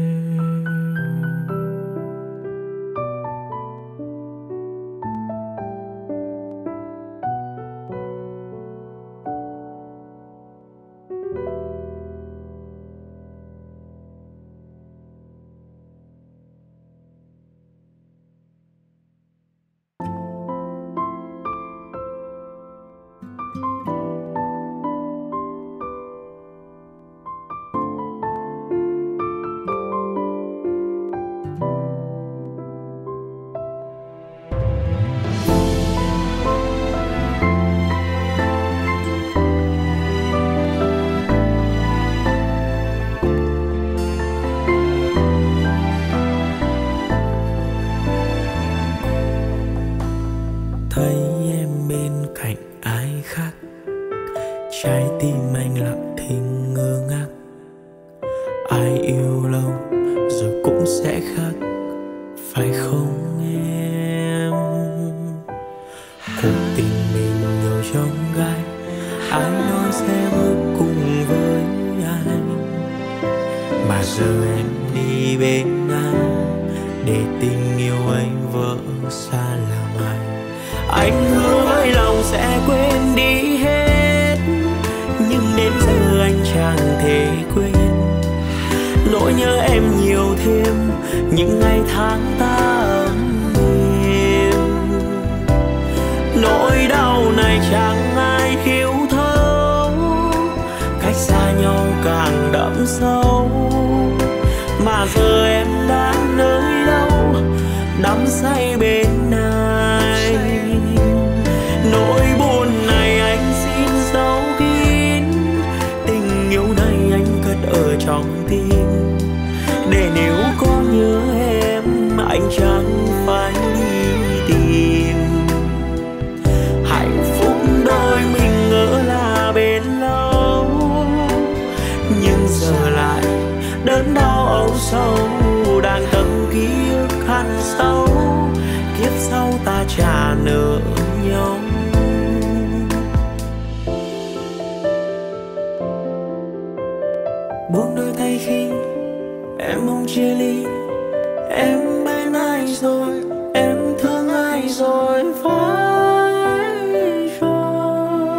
Thấy em bên cạnh ai khác, trái tim anh lặng thinh ngơ ngác. Ai yêu lâu rồi cũng sẽ khác, phải không em? Cuộc tình mình nhiều trong gai, ai nói sẽ bước cùng với anh, mà giờ em đi bên anh để tình yêu anh vỡ xa làm ai. Anh hứa với lòng sẽ quên đi hết, nhưng đến giờ anh chẳng thể quên. Nỗi nhớ em nhiều thêm những ngày tháng ta ấm êm. Nỗi đau này chẳng sâu. Mà giờ em đã nơi đâu, đắm say bên ai. Nỗi buồn này anh xin giấu kín, tình yêu này anh cất ở trong tim, để nếu có nhớ em anh chẳng phải đi tìm. Hạnh phúc đôi mình ngỡ là bền lâu, nhưng giờ lại đớn đau âu sâu, đang tâm ký ức hằn sâu. Kiếp sau ta trả nợ nhau. Buông đôi tay khi em mong chia ly. Em bên ai rồi, em thương ai rồi, phải rồi.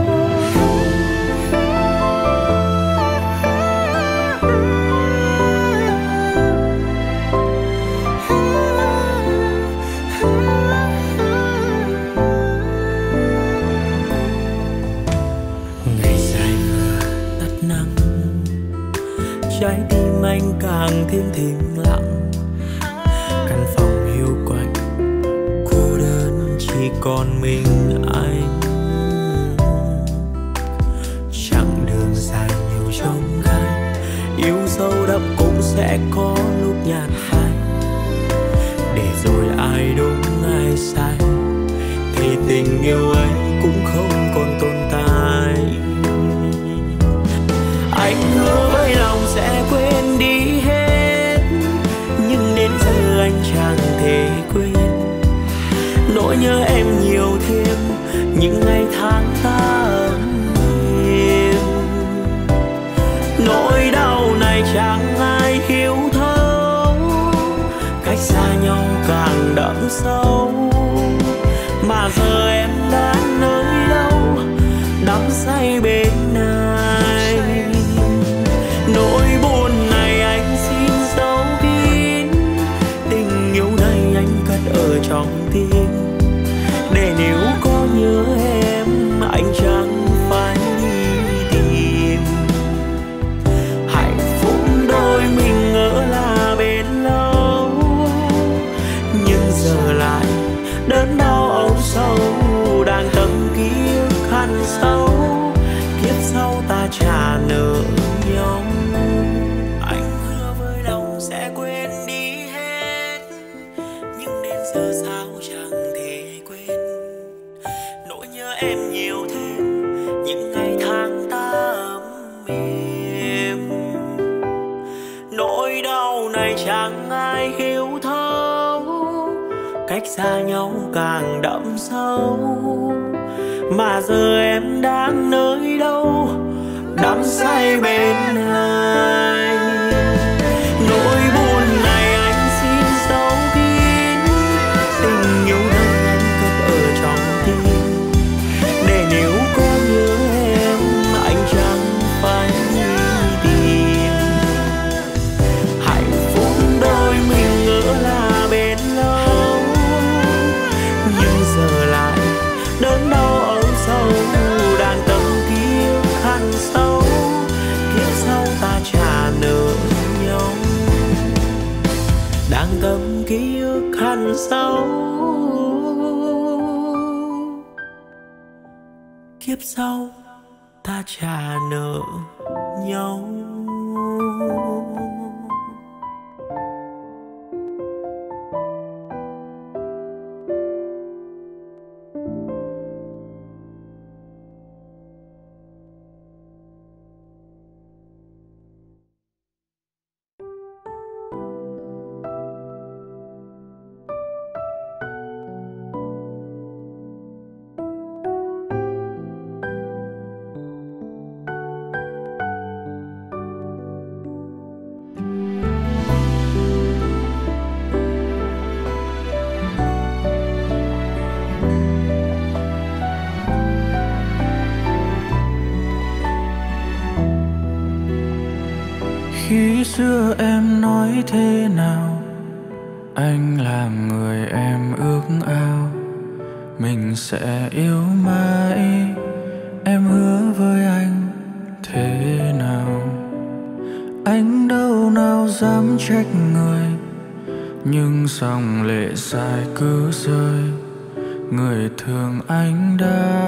Ngày dài vừa tắt nắng, trái tim anh càng thêm thinh lặng. Căn phòng hiu quạnh, cô đơn chỉ còn mình anh. Chặng đường dài nhiều chông gai, yêu sâu đậm cũng sẽ có lúc nhạt phai. Để rồi ai đúng ai sai, thì tình yêu ấy cũng không còn tồn tại. Anh hứa với lòng sẽ quên đi hết, nhưng đến giờ anh chẳng thể quên. Nỗi nhớ em nhiều thêm những ngày tháng ta ấm êm. Nỗi đau này chẳng ai hiểu thấu, cách xa nhau càng đậm sâu. Mà giờ em đã nơi đâu, đắm say bên ai. Nỗi buồn này anh xin giấu kín, tình yêu này anh cất ở trong tim, để nếu có nhớ em anh chẳng phải đi tìm. Hạnh phúc đôi mình ngỡ là bền lâu, nhưng giờ lại đớn đau âu sâu, đang tâm ký ức hằn sâu. Kiếp sau ta trả nợ nhau. Anh hứa với lòng sẽ quên đi hết, nhưng đến giờ sao chẳng thể quên. Nỗi nhớ em nhiều thêm những ngày tháng ta ấm êm. Nỗi đau này chẳng ai hiểu thấu, cách xa nhau càng đậm sâu. Mà giờ em đang nơi đâu, đắm say bên ai. Nỗi buồn này anh xin giấu kín, tình yêu này anh cất ở trong tim, để nếu có nhớ em anh chẳng phải đi tìm. Hạnh phúc đôi mình ngỡ là bền lâu, nhưng giờ lại đớn đau âu sâu, đang tâm ký ức hằn sâu. Kiếp sau ta trả nợ nhau, đang tâm ký ức hằn sâu. Kiếp sau ta trả nợ nhau. Khi xưa em nói thế nào, anh là người em ước ao, mình sẽ yêu mãi. Em hứa với anh thế nào, dám trách người, nhưng dòng lệ dài cứ rơi. Người thương anh đã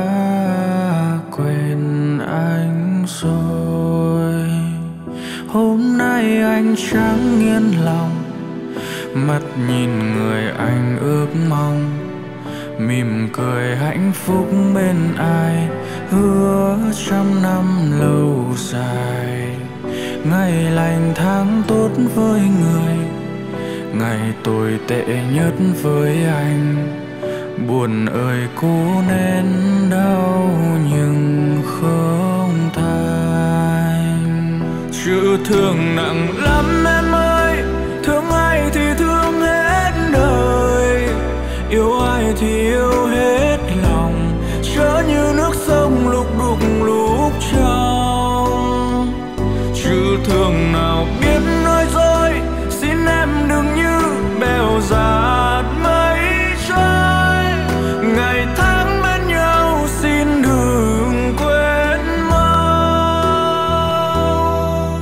quên anh rồi. Hôm nay anh chẳng yên lòng, mắt nhìn người anh ước mong, mỉm cười hạnh phúc bên ai, hứa trăm năm lâu dài. Ngày lành tháng tốt với người, ngày tồi tệ nhất với anh. Buồn ơi cố nén đau nhưng không thành. Chữ thương nặng lắm em ơi, thương ai thì thương hết đời, yêu ai thì yêu hết lòng, chớ như nước sông lúc đục lúc trong. Chữ thương nào biết nói dối, xin em đừng như bèo dạt mây trôi. Ngày tháng bên nhau xin đừng quên mau.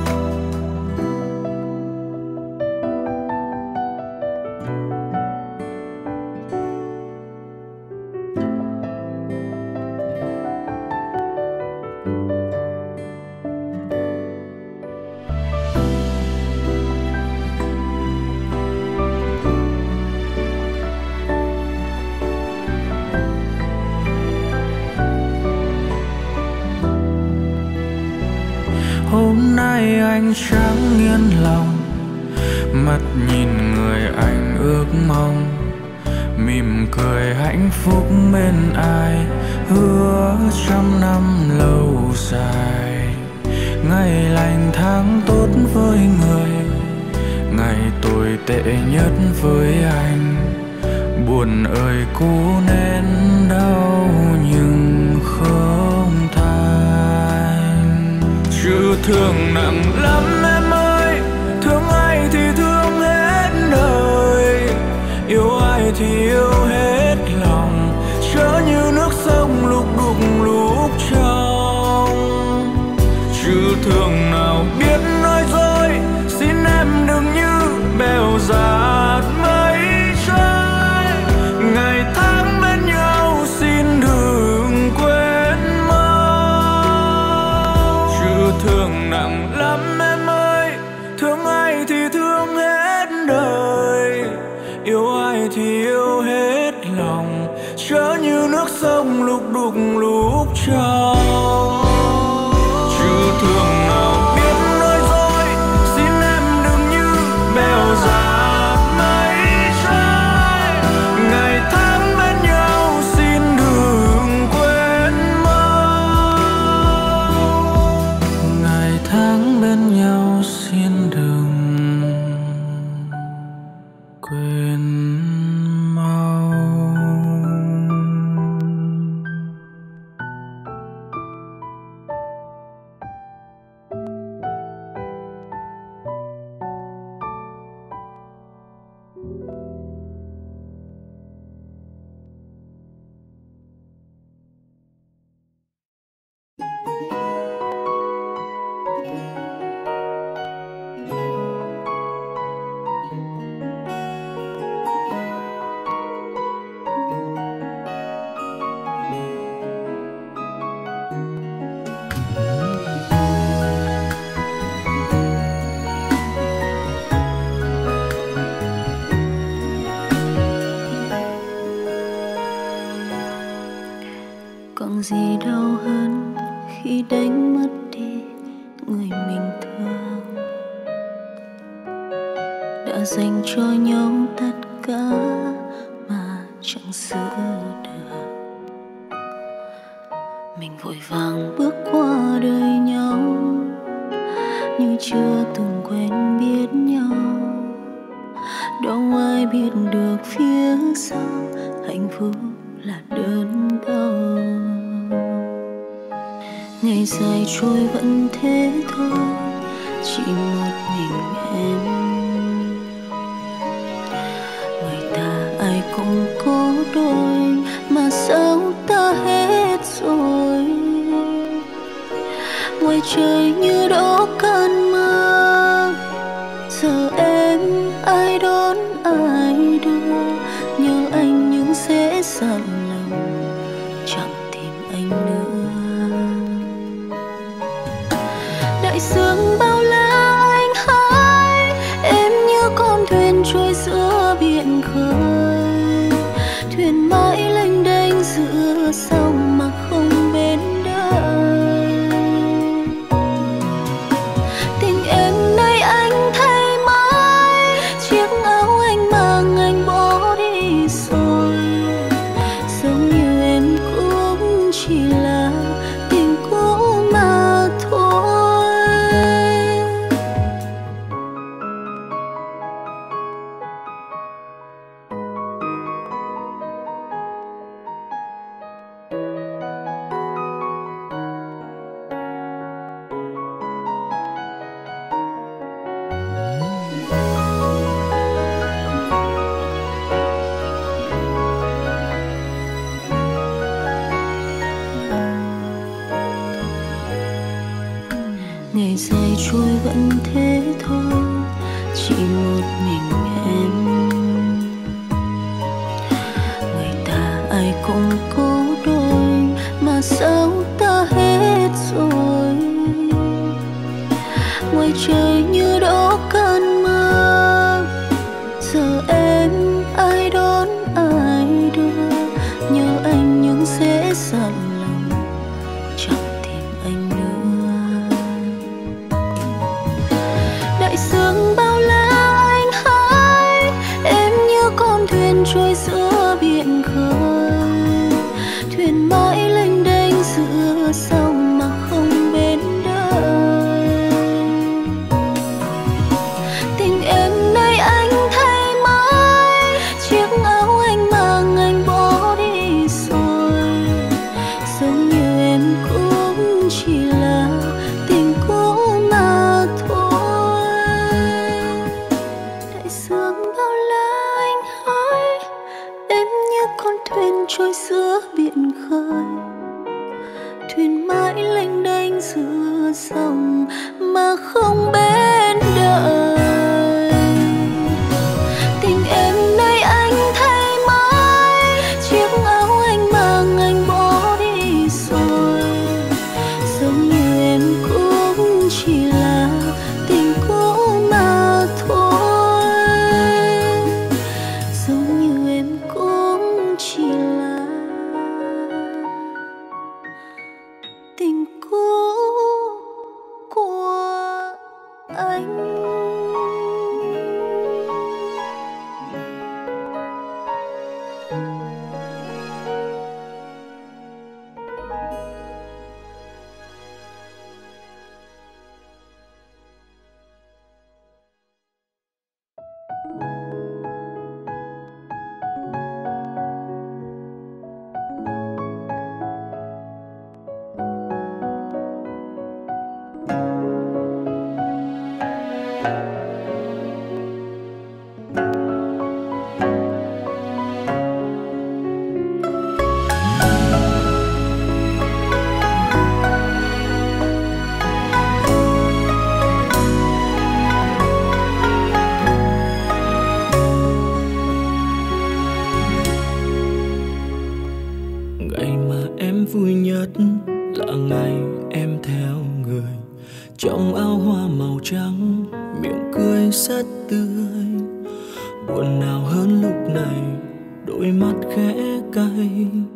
Hôm nay anh chẳng yên lòng, mắt nhìn người anh ước mong, mỉm cười hạnh phúc bên ai, hứa trăm năm lâu dài. Ngày lành tháng tốt với người, ngày tồi tệ nhất với anh. Buồn ơi cố nén đau nhưng không thành. Chữ thương nặng lắm em ơi, thương ai thì thương hết đời, yêu ai thì yêu hết lòng, chớ như nước sông lúc đục lúc trong. Chữ thương nào biết nói dối, xin em đừng như bèo dạt mây trôi. Ngày tháng bên nhau xin đừng quên mau. Chữ thương nặng lắm em ơi, thương ai thì thương hết đời, yêu ai thì yêu hết lòng, chớ như nước sông lúc đục lúc trong. Chữ thương nào biết nói dối, xin em đừng như bèo dạt mây trôi. Ngày tháng bên nhau xin đừng quên mau. Ngày tháng bên nhau xin đừng quên mau. Còn gì đau hơn khi đánh mất đi người mình thương, đã dành cho nhau tất cả mà chẳng giữ được. Mình vội vàng bước qua đời nhau như chưa từng quen biết nhau. Đâu ai biết được phía sau hạnh phúc là đớn đau. Ngày dài trôi vẫn thế thôi, chỉ một mình em. Người ta ai cũng có đôi, mà sao ta hết rồi. Ngoài trời như đổ cơn mưa, giờ Ngày dài trôi vẫn thế thôi, chỉ một mình em. Người ta ai cũng có đôi, mà sao ta hết rồi. Ngoài trời như đó cơn mưa, giờ em ai đón ai đưa. Nhớ anh nhưng sẽ dặn lòng, chẳng tìm anh nữa. Đại dương bao la anh hãy, em như con thuyền trôi giữa biển khơi. Thuyền mãi lênh đênh giữa sông mà không bên đời. Tình em nay anh thay mới, chiếc áo anh mang anh bỏ đi rồi. Giống như em cũng chỉ là tình cũ mà thôi. Đại dương bao la anh hãy, em như con thuyền trôi giữa biển khơi. Thuyền mãi lênh đênh giữa dòng mà không bên đời. Tình em nay anh thay mới, chiếc áo anh mang anh bỏ đi rồi. Giống như em cũng chỉ là tình cũ mà thôi. Giống như em cũng chỉ là tình cũ của anh. Ngày mà em vui nhất là ngày em theo người, trong áo hoa màu trắng, miệng cười rất tươi. Buồn nào hơn lúc này, đôi mắt khẽ cay,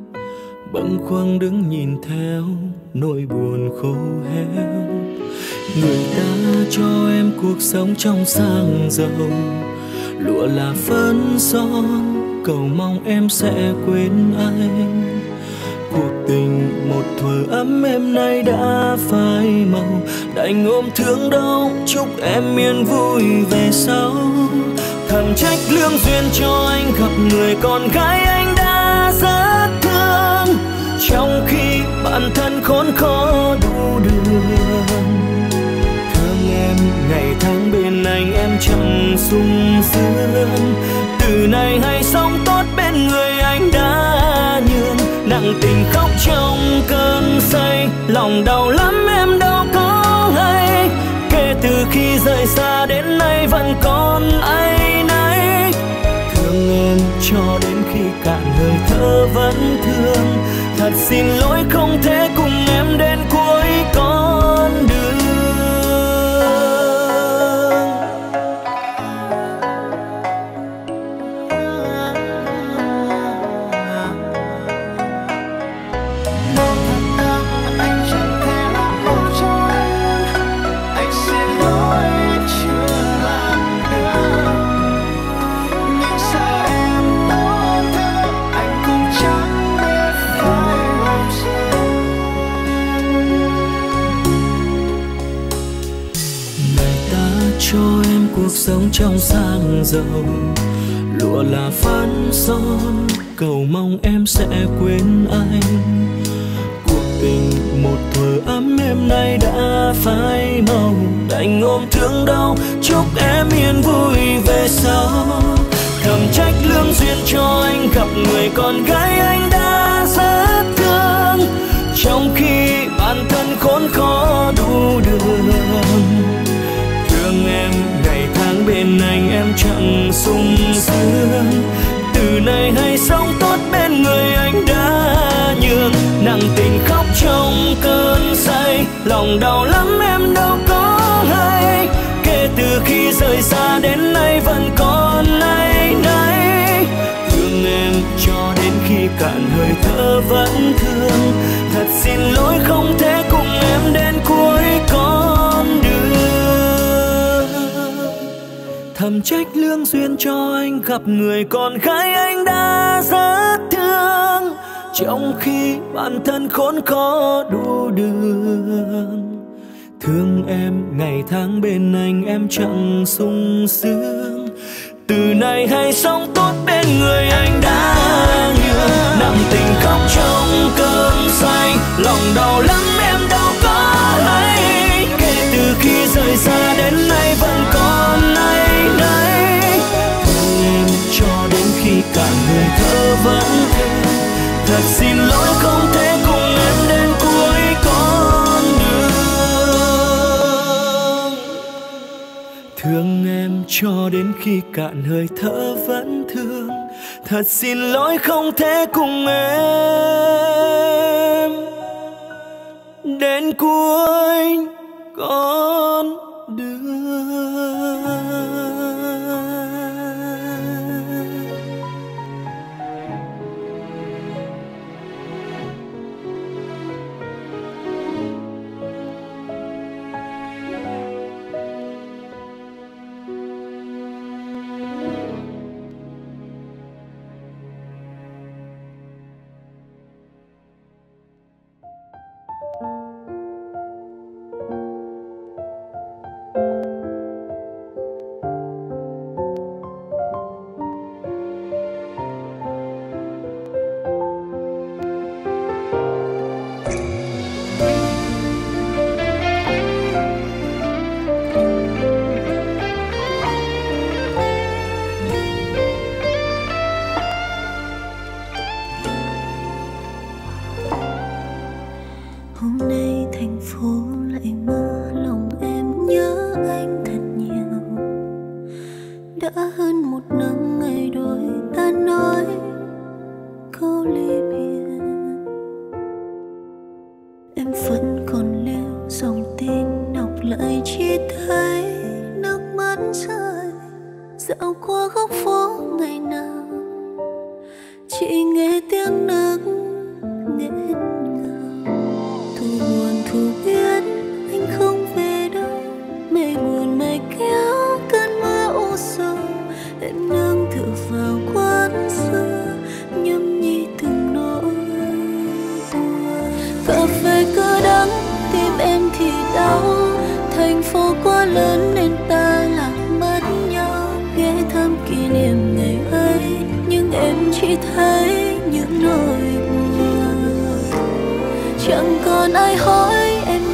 bâng khuâng đứng nhìn theo nỗi buồn khô héo. Người ta cho em cuộc sống trong sang giàu, lụa là phấn son, cầu mong em sẽ quên anh. Cuộc tình một thuở ấm em nay đã phai màu, đành ôm thương đau chúc em yên vui về sau. Thầm trách lương duyên cho anh gặp người con gái anh đã rất thương, trong khi bản thân khốn khó đủ đường. Thương em ngày tháng bên anh em chẳng sung sướng, từ nay hãy sống tốt bên người anh đã nhường. Nặng tình khóc trong cơn say, lòng đau lắm em đâu có hay. Kể từ khi rời xa đến nay vẫn còn áy náy. Thương em cho đến khi cạn hơi thở vẫn thương. Thật xin lỗi không thể cùng em đến cuối con đường. Cuộc sống trong sang giàu, lụa là phấn son, cầu mong em sẽ quên anh. Cuộc tình một thuở ấm em nay đã phai màu, đành ôm thương đau chúc em yên vui về sau. Thầm trách lương duyên cho anh gặp người con gái anh đã rất thương, trong khi bản thân khốn khó đủ đường. lòng đau lắm em đâu có hay. Kể từ khi rời xa đến nay vẫn còn nay nay. Thương em cho đến khi cạn hơi thở vẫn thương. Thật xin lỗi không thể cùng em đến cuối con đường. Thầm trách lương duyên cho anh gặp người con gái anh đã rất thương, trong khi bản thân khốn khó đủ đường. Thương em ngày tháng bên anh em chẳng sung sướng. Từ nay hãy sống tốt bên người anh đã nhường. Nặng tình khóc trong cơn say, lòng đau lắm em đâu có hay. Kể từ khi rời xa đến nay vẫn còn nay nay. Thương em cho đến khi cạn hơi thở vẫn thương. Thật xin lỗi không thể cùng em đến cuối con đường. Thương em cho đến khi cạn hơi thở vẫn thương. Thật xin lỗi không thể cùng em đến cuối con đường. Chẳng còn ai hỏi em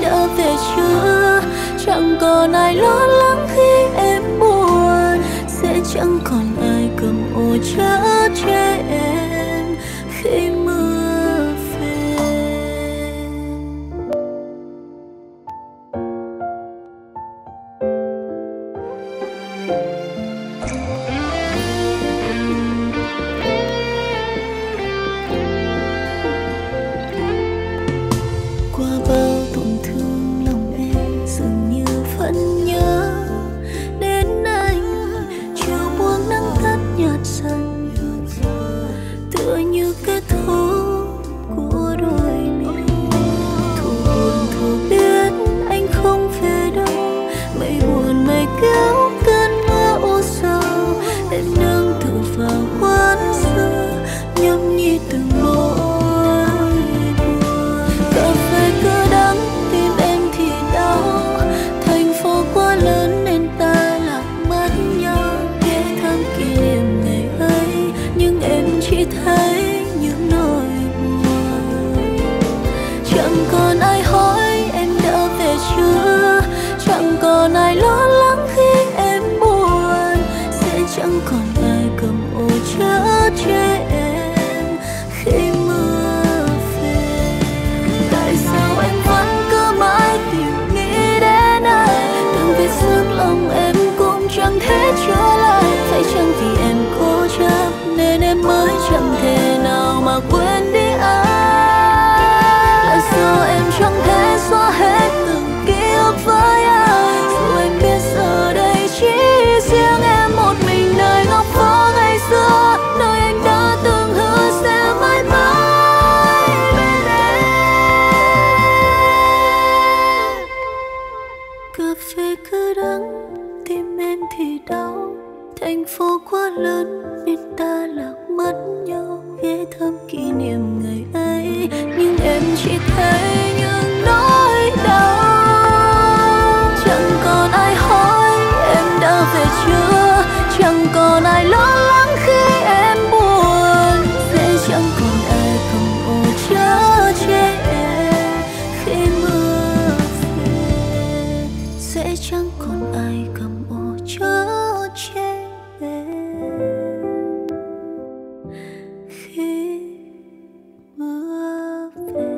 đắng, tim em thì đau. Thành phố quá lớn nên ta lạc mất nhau. Ghé thăm kỷ niệm ngày ấy, nhưng em chỉ thấy những nỗi đau. Chẳng còn ai hỏi em đã về chưa, chẳng còn ai lo lắng khi em buồn. Sẽ chẳng còn ai cầm ô chở che em khi mưa về. Sẽ chẳng còn ai cầm ô chở che khi mưa về.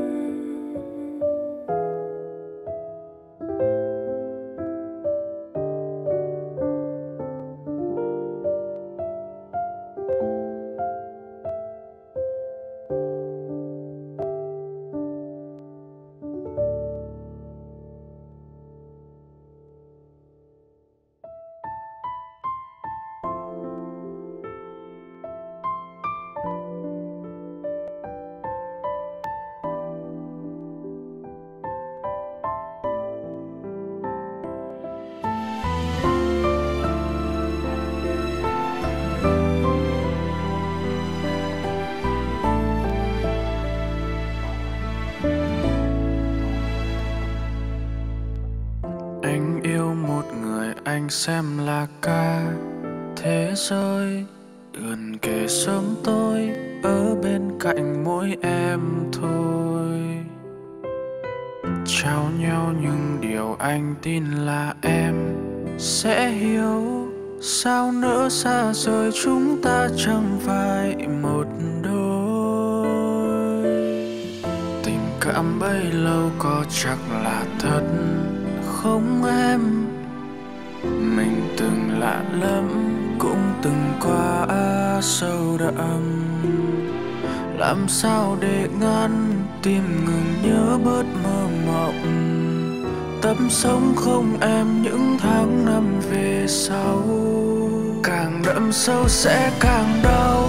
Anh yêu một người anh xem là cả thế giới, gần kề sớm tối ở bên cạnh mỗi em thôi. Trao nhau những điều anh tin là em sẽ hiểu. Sao nỡ xa rời chúng ta chẳng phải một đôi. Tình cảm bấy lâu có chắc là thật không em? Mình từng lạ lắm, cũng từng qua sâu đậm. Làm sao để ngăn tim ngừng nhớ bớt mơ mộng. Tập sống không em những tháng năm về sau. Càng đậm sâu sẽ càng đau.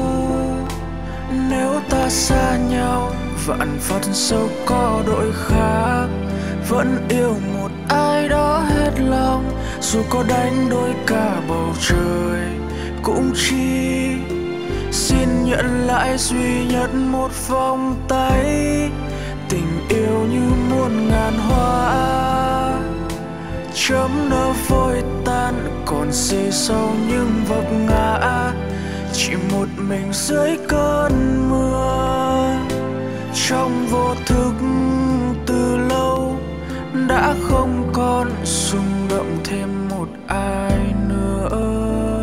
Nếu ta xa nhau, vạn phật sâu có đội khác. Vẫn yêu một ai đó hết lòng, dù có đánh đôi cả bầu trời. Cũng chỉ xin nhận lại duy nhất một vòng tay. Tình yêu như muôn ngàn hoa, chớm nở vội tan, còn xì sâu những vấp ngã. Chỉ một mình dưới cơn mưa, trong vô thức từ lâu đã không còn rung động thêm một ai nữa.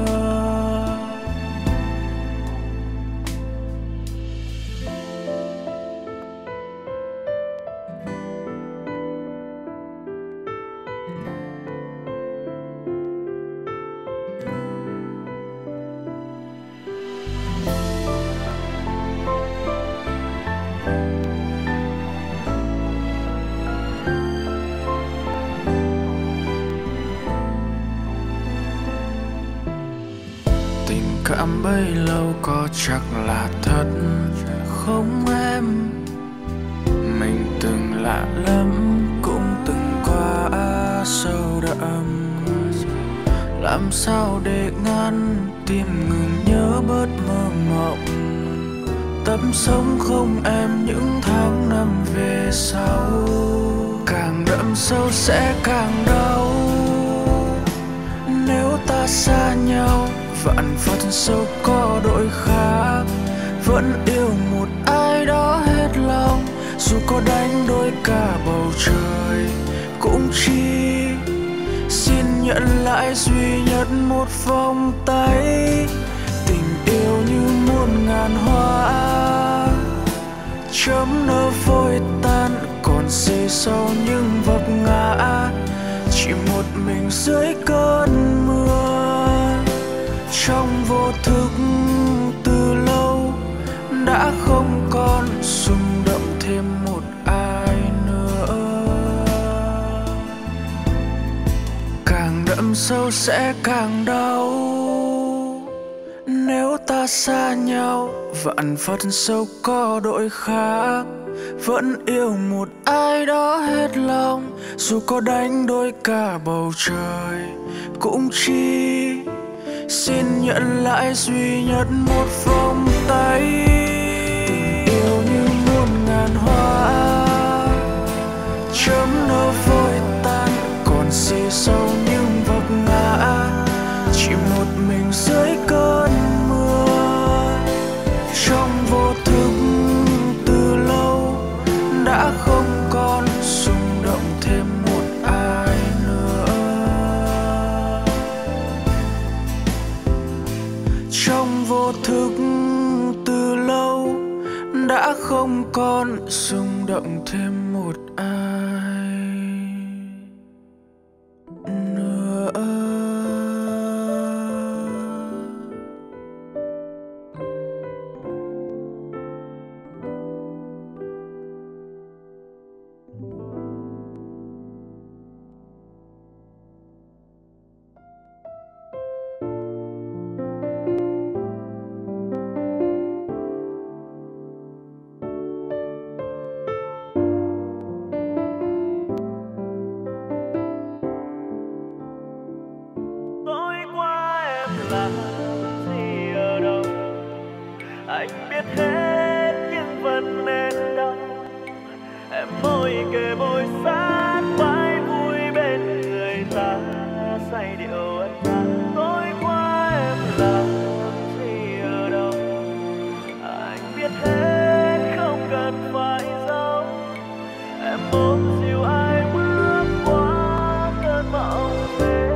Cảm bấy lâu có chắc là thật không em? Mình từng lạ lắm, cũng từng qua sâu đậm. Làm sao để ngăn tim ngừng nhớ bớt mơ mộng. Tập sống không em những tháng năm về sau. Càng đậm sâu sẽ càng đau. Nếu ta xa nhau, vạn phật sâu có đội khác. Vẫn yêu một ai đó hết lòng, dù có đánh đôi cả bầu trời. Cũng chỉ xin nhận lại duy nhất một vòng tay. Tình yêu như muôn ngàn hoa, chớm nở vội tan, còn xì sâu những vấp ngã. Chỉ một mình dưới cơn mưa, trong vô thức từ lâu đã không còn rung động thêm một ai nữa. Càng đậm sâu sẽ càng đau. Nếu ta xa nhau, vạn phật sâu có đội khác. vẫn yêu một ai đó hết lòng. Dù có đánh đôi cả bầu trời cũng chỉ xin nhận lại duy nhất một vòng tay. Yêu như muôn ngàn hoa chớm nở vội tan, còn gì sau những vấp ngã, chỉ một mình dưới cơn mưa. Trong vô thức từ lâu đã không còn rung động thêm một ai nữa. Trong vô thức từ lâu đã không còn rung động thêm một ai nữa. Làm gì ở đâu anh biết hết nhưng vẫn nên đau. Em môi kề môi sát vai vui bên người ta, say điệu ân ái. Tối qua em làm gì ở đâu anh biết hết không cần phải giấu. Em ôm dịu ai bước qua cơn mộng về.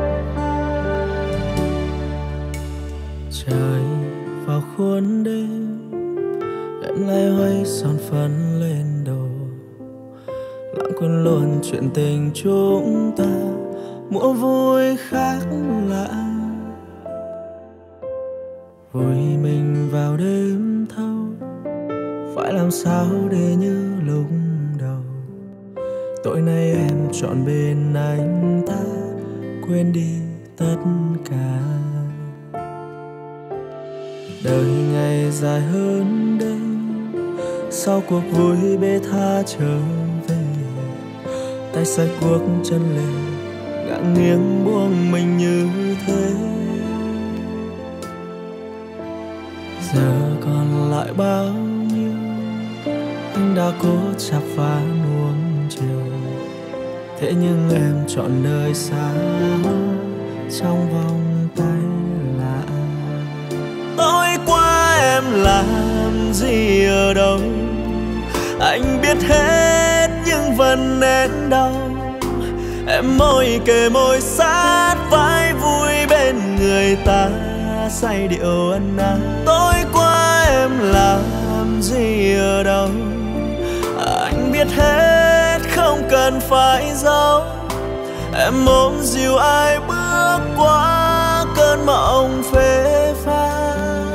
Trời vào khuôn đêm em lại hoay son phấn lên đầu, lãng quên luôn chuyện tình chúng ta mua vui khác lạ. Vùi mình vào đêm thâu, phải làm sao để như lúc đầu. Tối nay em chọn bên anh ta, quên đi tất cả. Đời ngày dài hơn đêm, sau cuộc vui bê tha trở về. Tay xoay cuốc chân lên, ngả nghiêng buông mình như thế. Giờ còn lại bao nhiêu anh đã cố chắp vá nuông chiều. Thế nhưng em chọn đời xa trong vòng tay lạ. Tối qua em làm gì ở đâu anh biết hết nhưng vẫn nén đau. Em môi kề môi sát vai vui bên người ta, say điệu ân ái. Tối qua em làm gì ở đâu anh biết hết không cần phải giấu. Em ôm dịu ai bước qua cơn mộng phê pha.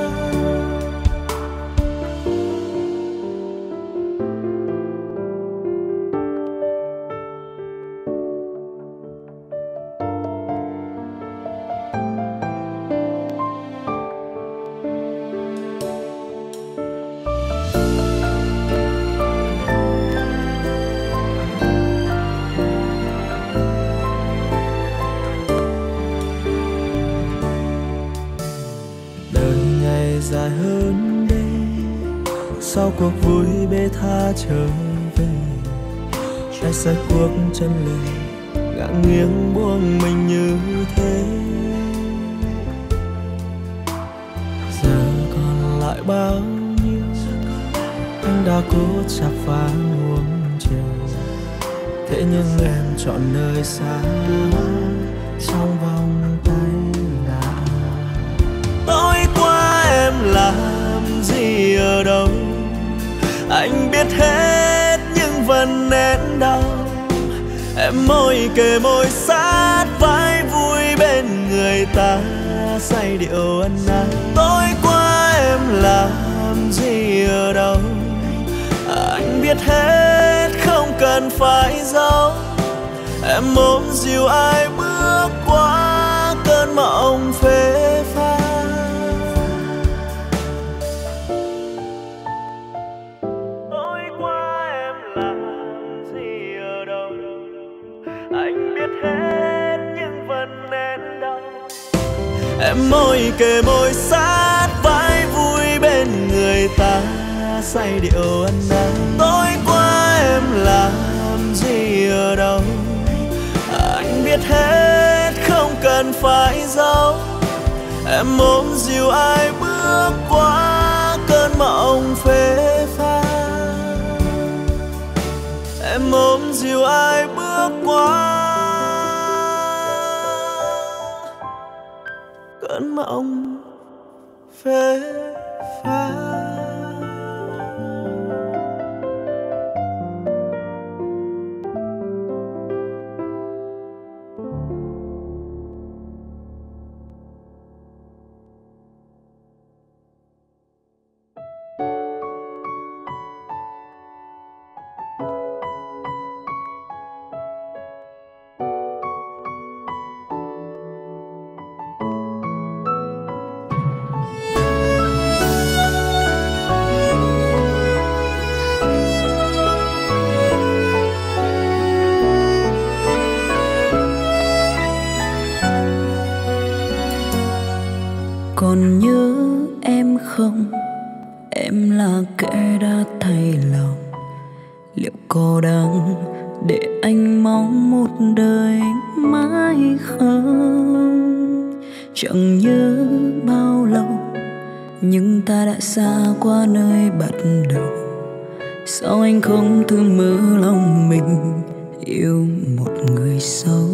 Dài hơn đêm, sau cuộc vui bê tha trở về. Tay xoay cuốc chân lên, ngả nghiêng buông mình như thế. Giờ còn lại bao nhiêu anh đã cố chắp vá nuông chiều. Thế nhưng em chọn nơi xa trong vòng tay lạ. Tối qua em làm gì ở đâu anh biết hết nhưng vẫn nén đau. Em môi kề môi sát vai vui bên người ta, say điệu ân ái. Tối qua em làm gì ở đâu anh biết hết không cần phải giấu. Em ôm dịu ai bước qua cơn mộng phê pha. Tối qua anh biết hết nhưng vẫn nên đau. Em môi kề môi sát vai vui bên người ta, say điệu ăn năn. Tối qua em làm gì ở đâu, anh biết hết không cần phải giấu. Em ôm dìu ai bước qua cơn mộng phê pha, em ôm dìu ai bước qua cơn mộng phê pha. Còn nhớ em không? Em là kẻ đã thay lòng. Liệu có đáng để anh mong một đời mãi không? Chẳng nhớ bao lâu, nhưng ta đã xa qua nơi bắt đầu. Sao anh không thử mở lòng mình yêu một người sâu?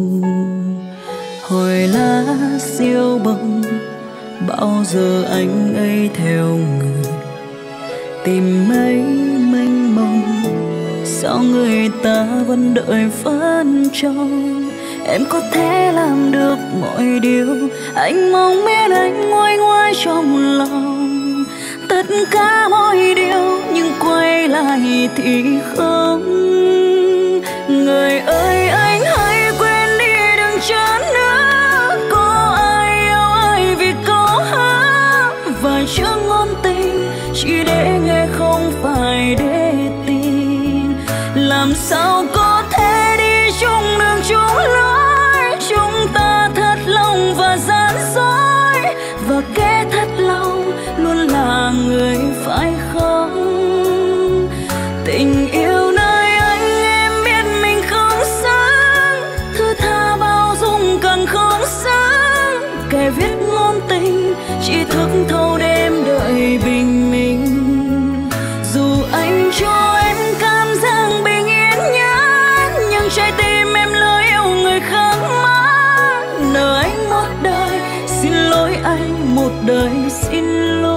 Hồi lá siêu bông, bao giờ anh ấy theo người tìm mấy mênh mông. Sao người ta vẫn đợi phân trông? Em có thể làm được mọi điều anh mong biết anh nguôi ngoai trong lòng. Tất cả mọi điều nhưng quay lại thì không. Người ơi anh hãy quên đi đừng chán nữa. Có ai yêu ai vì câu hát vài chữ ngôn tình chỉ để nghe không phải để tin. Làm sao có thể đi chung đường chung lối, chúng ta thật lòng và gian dối, và kẻ thật lòng luôn là người phải không? Tình yêu nơi anh em biết mình không xứng, thứ tha bao dung càng không xứng. Kẻ viết ngôn tình chỉ thức thâu đêm đợi bình minh. Dù anh cho em cảm giác bình yên nhất, nhưng trái tim em lỡ yêu người khác mất. Nợ anh một đời, xin lỗi anh một đời xin lỗi.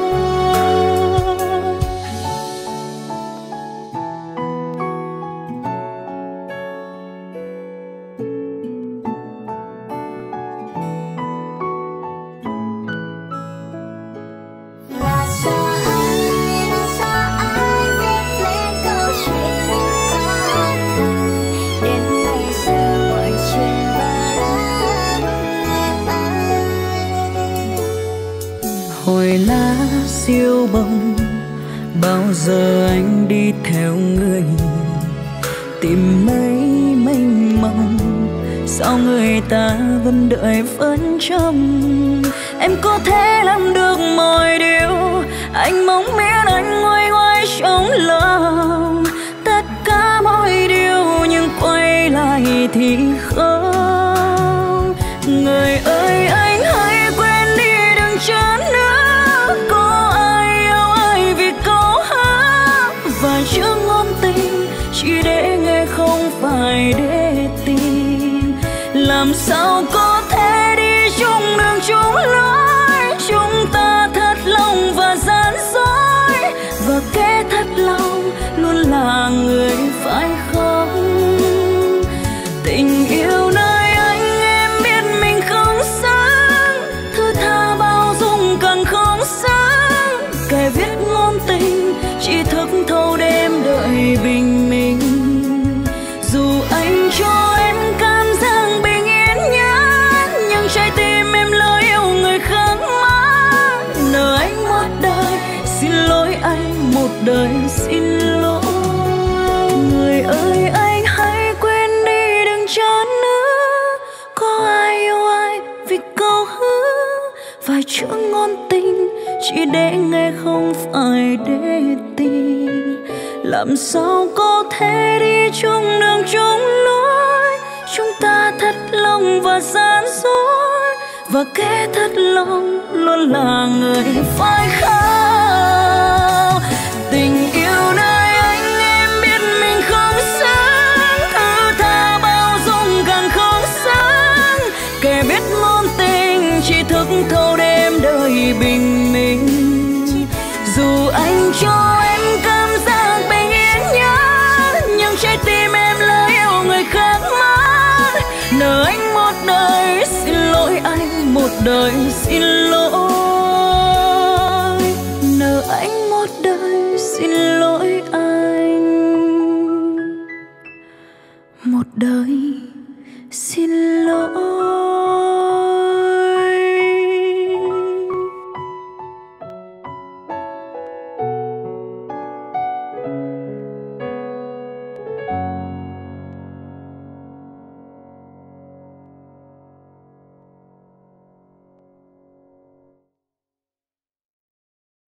Hồi lá siêu bông, bao giờ anh đi theo người tìm mấy mênh mông. Sao người ta vẫn đợi phân trông? Em có thể làm được mọi điều anh mong biết anh nguôi ngoai trong lòng. Tất cả mọi điều nhưng quay lại thì không. Người ơi anh hãy quên đi đừng chán nữa. Có ai yêu ai vì câu hát và chữ ngôn tình chỉ để nghe không phải để tin. Làm sao có thể đi chung đường chung lối, chúng ta thật lòng và gian dối, và kẻ thật lòng luôn là người phải không? Tình yêu nơi anh em biết mình không xứng, thứ tha bao dung càng không xứng. Kẻ viết ngôn tình chỉ thức thâu đêm đợi bình minh. Dù anh cho em cảm giác bình yên nhất, nhưng trái tim em lỡ yêu người khác mất. Nợ anh một đời, xin lỗi anh một đời xin lỗi. Người ơi anh hãy quên đi chỉ để nghe không phải để tin. Làm sao có thể đi chung đường chung lối, chúng ta thật lòng và gian dối, và kẻ thật lòng luôn là người phải khao. Tình yêu nơi anh em biết mình không xứng, thứ tha bao dung càng không xứng. Kẻ biết ngôn tình chỉ thức thâu đêm đời bình minh. Dù anh cho em cảm giác bình yên nhất, nhưng trái tim em lại yêu người khác mất. Nợ anh một đời xin lỗi anh, một đời xin lỗi. Nợ anh một đời xin lỗi anh, một đời xin lỗi.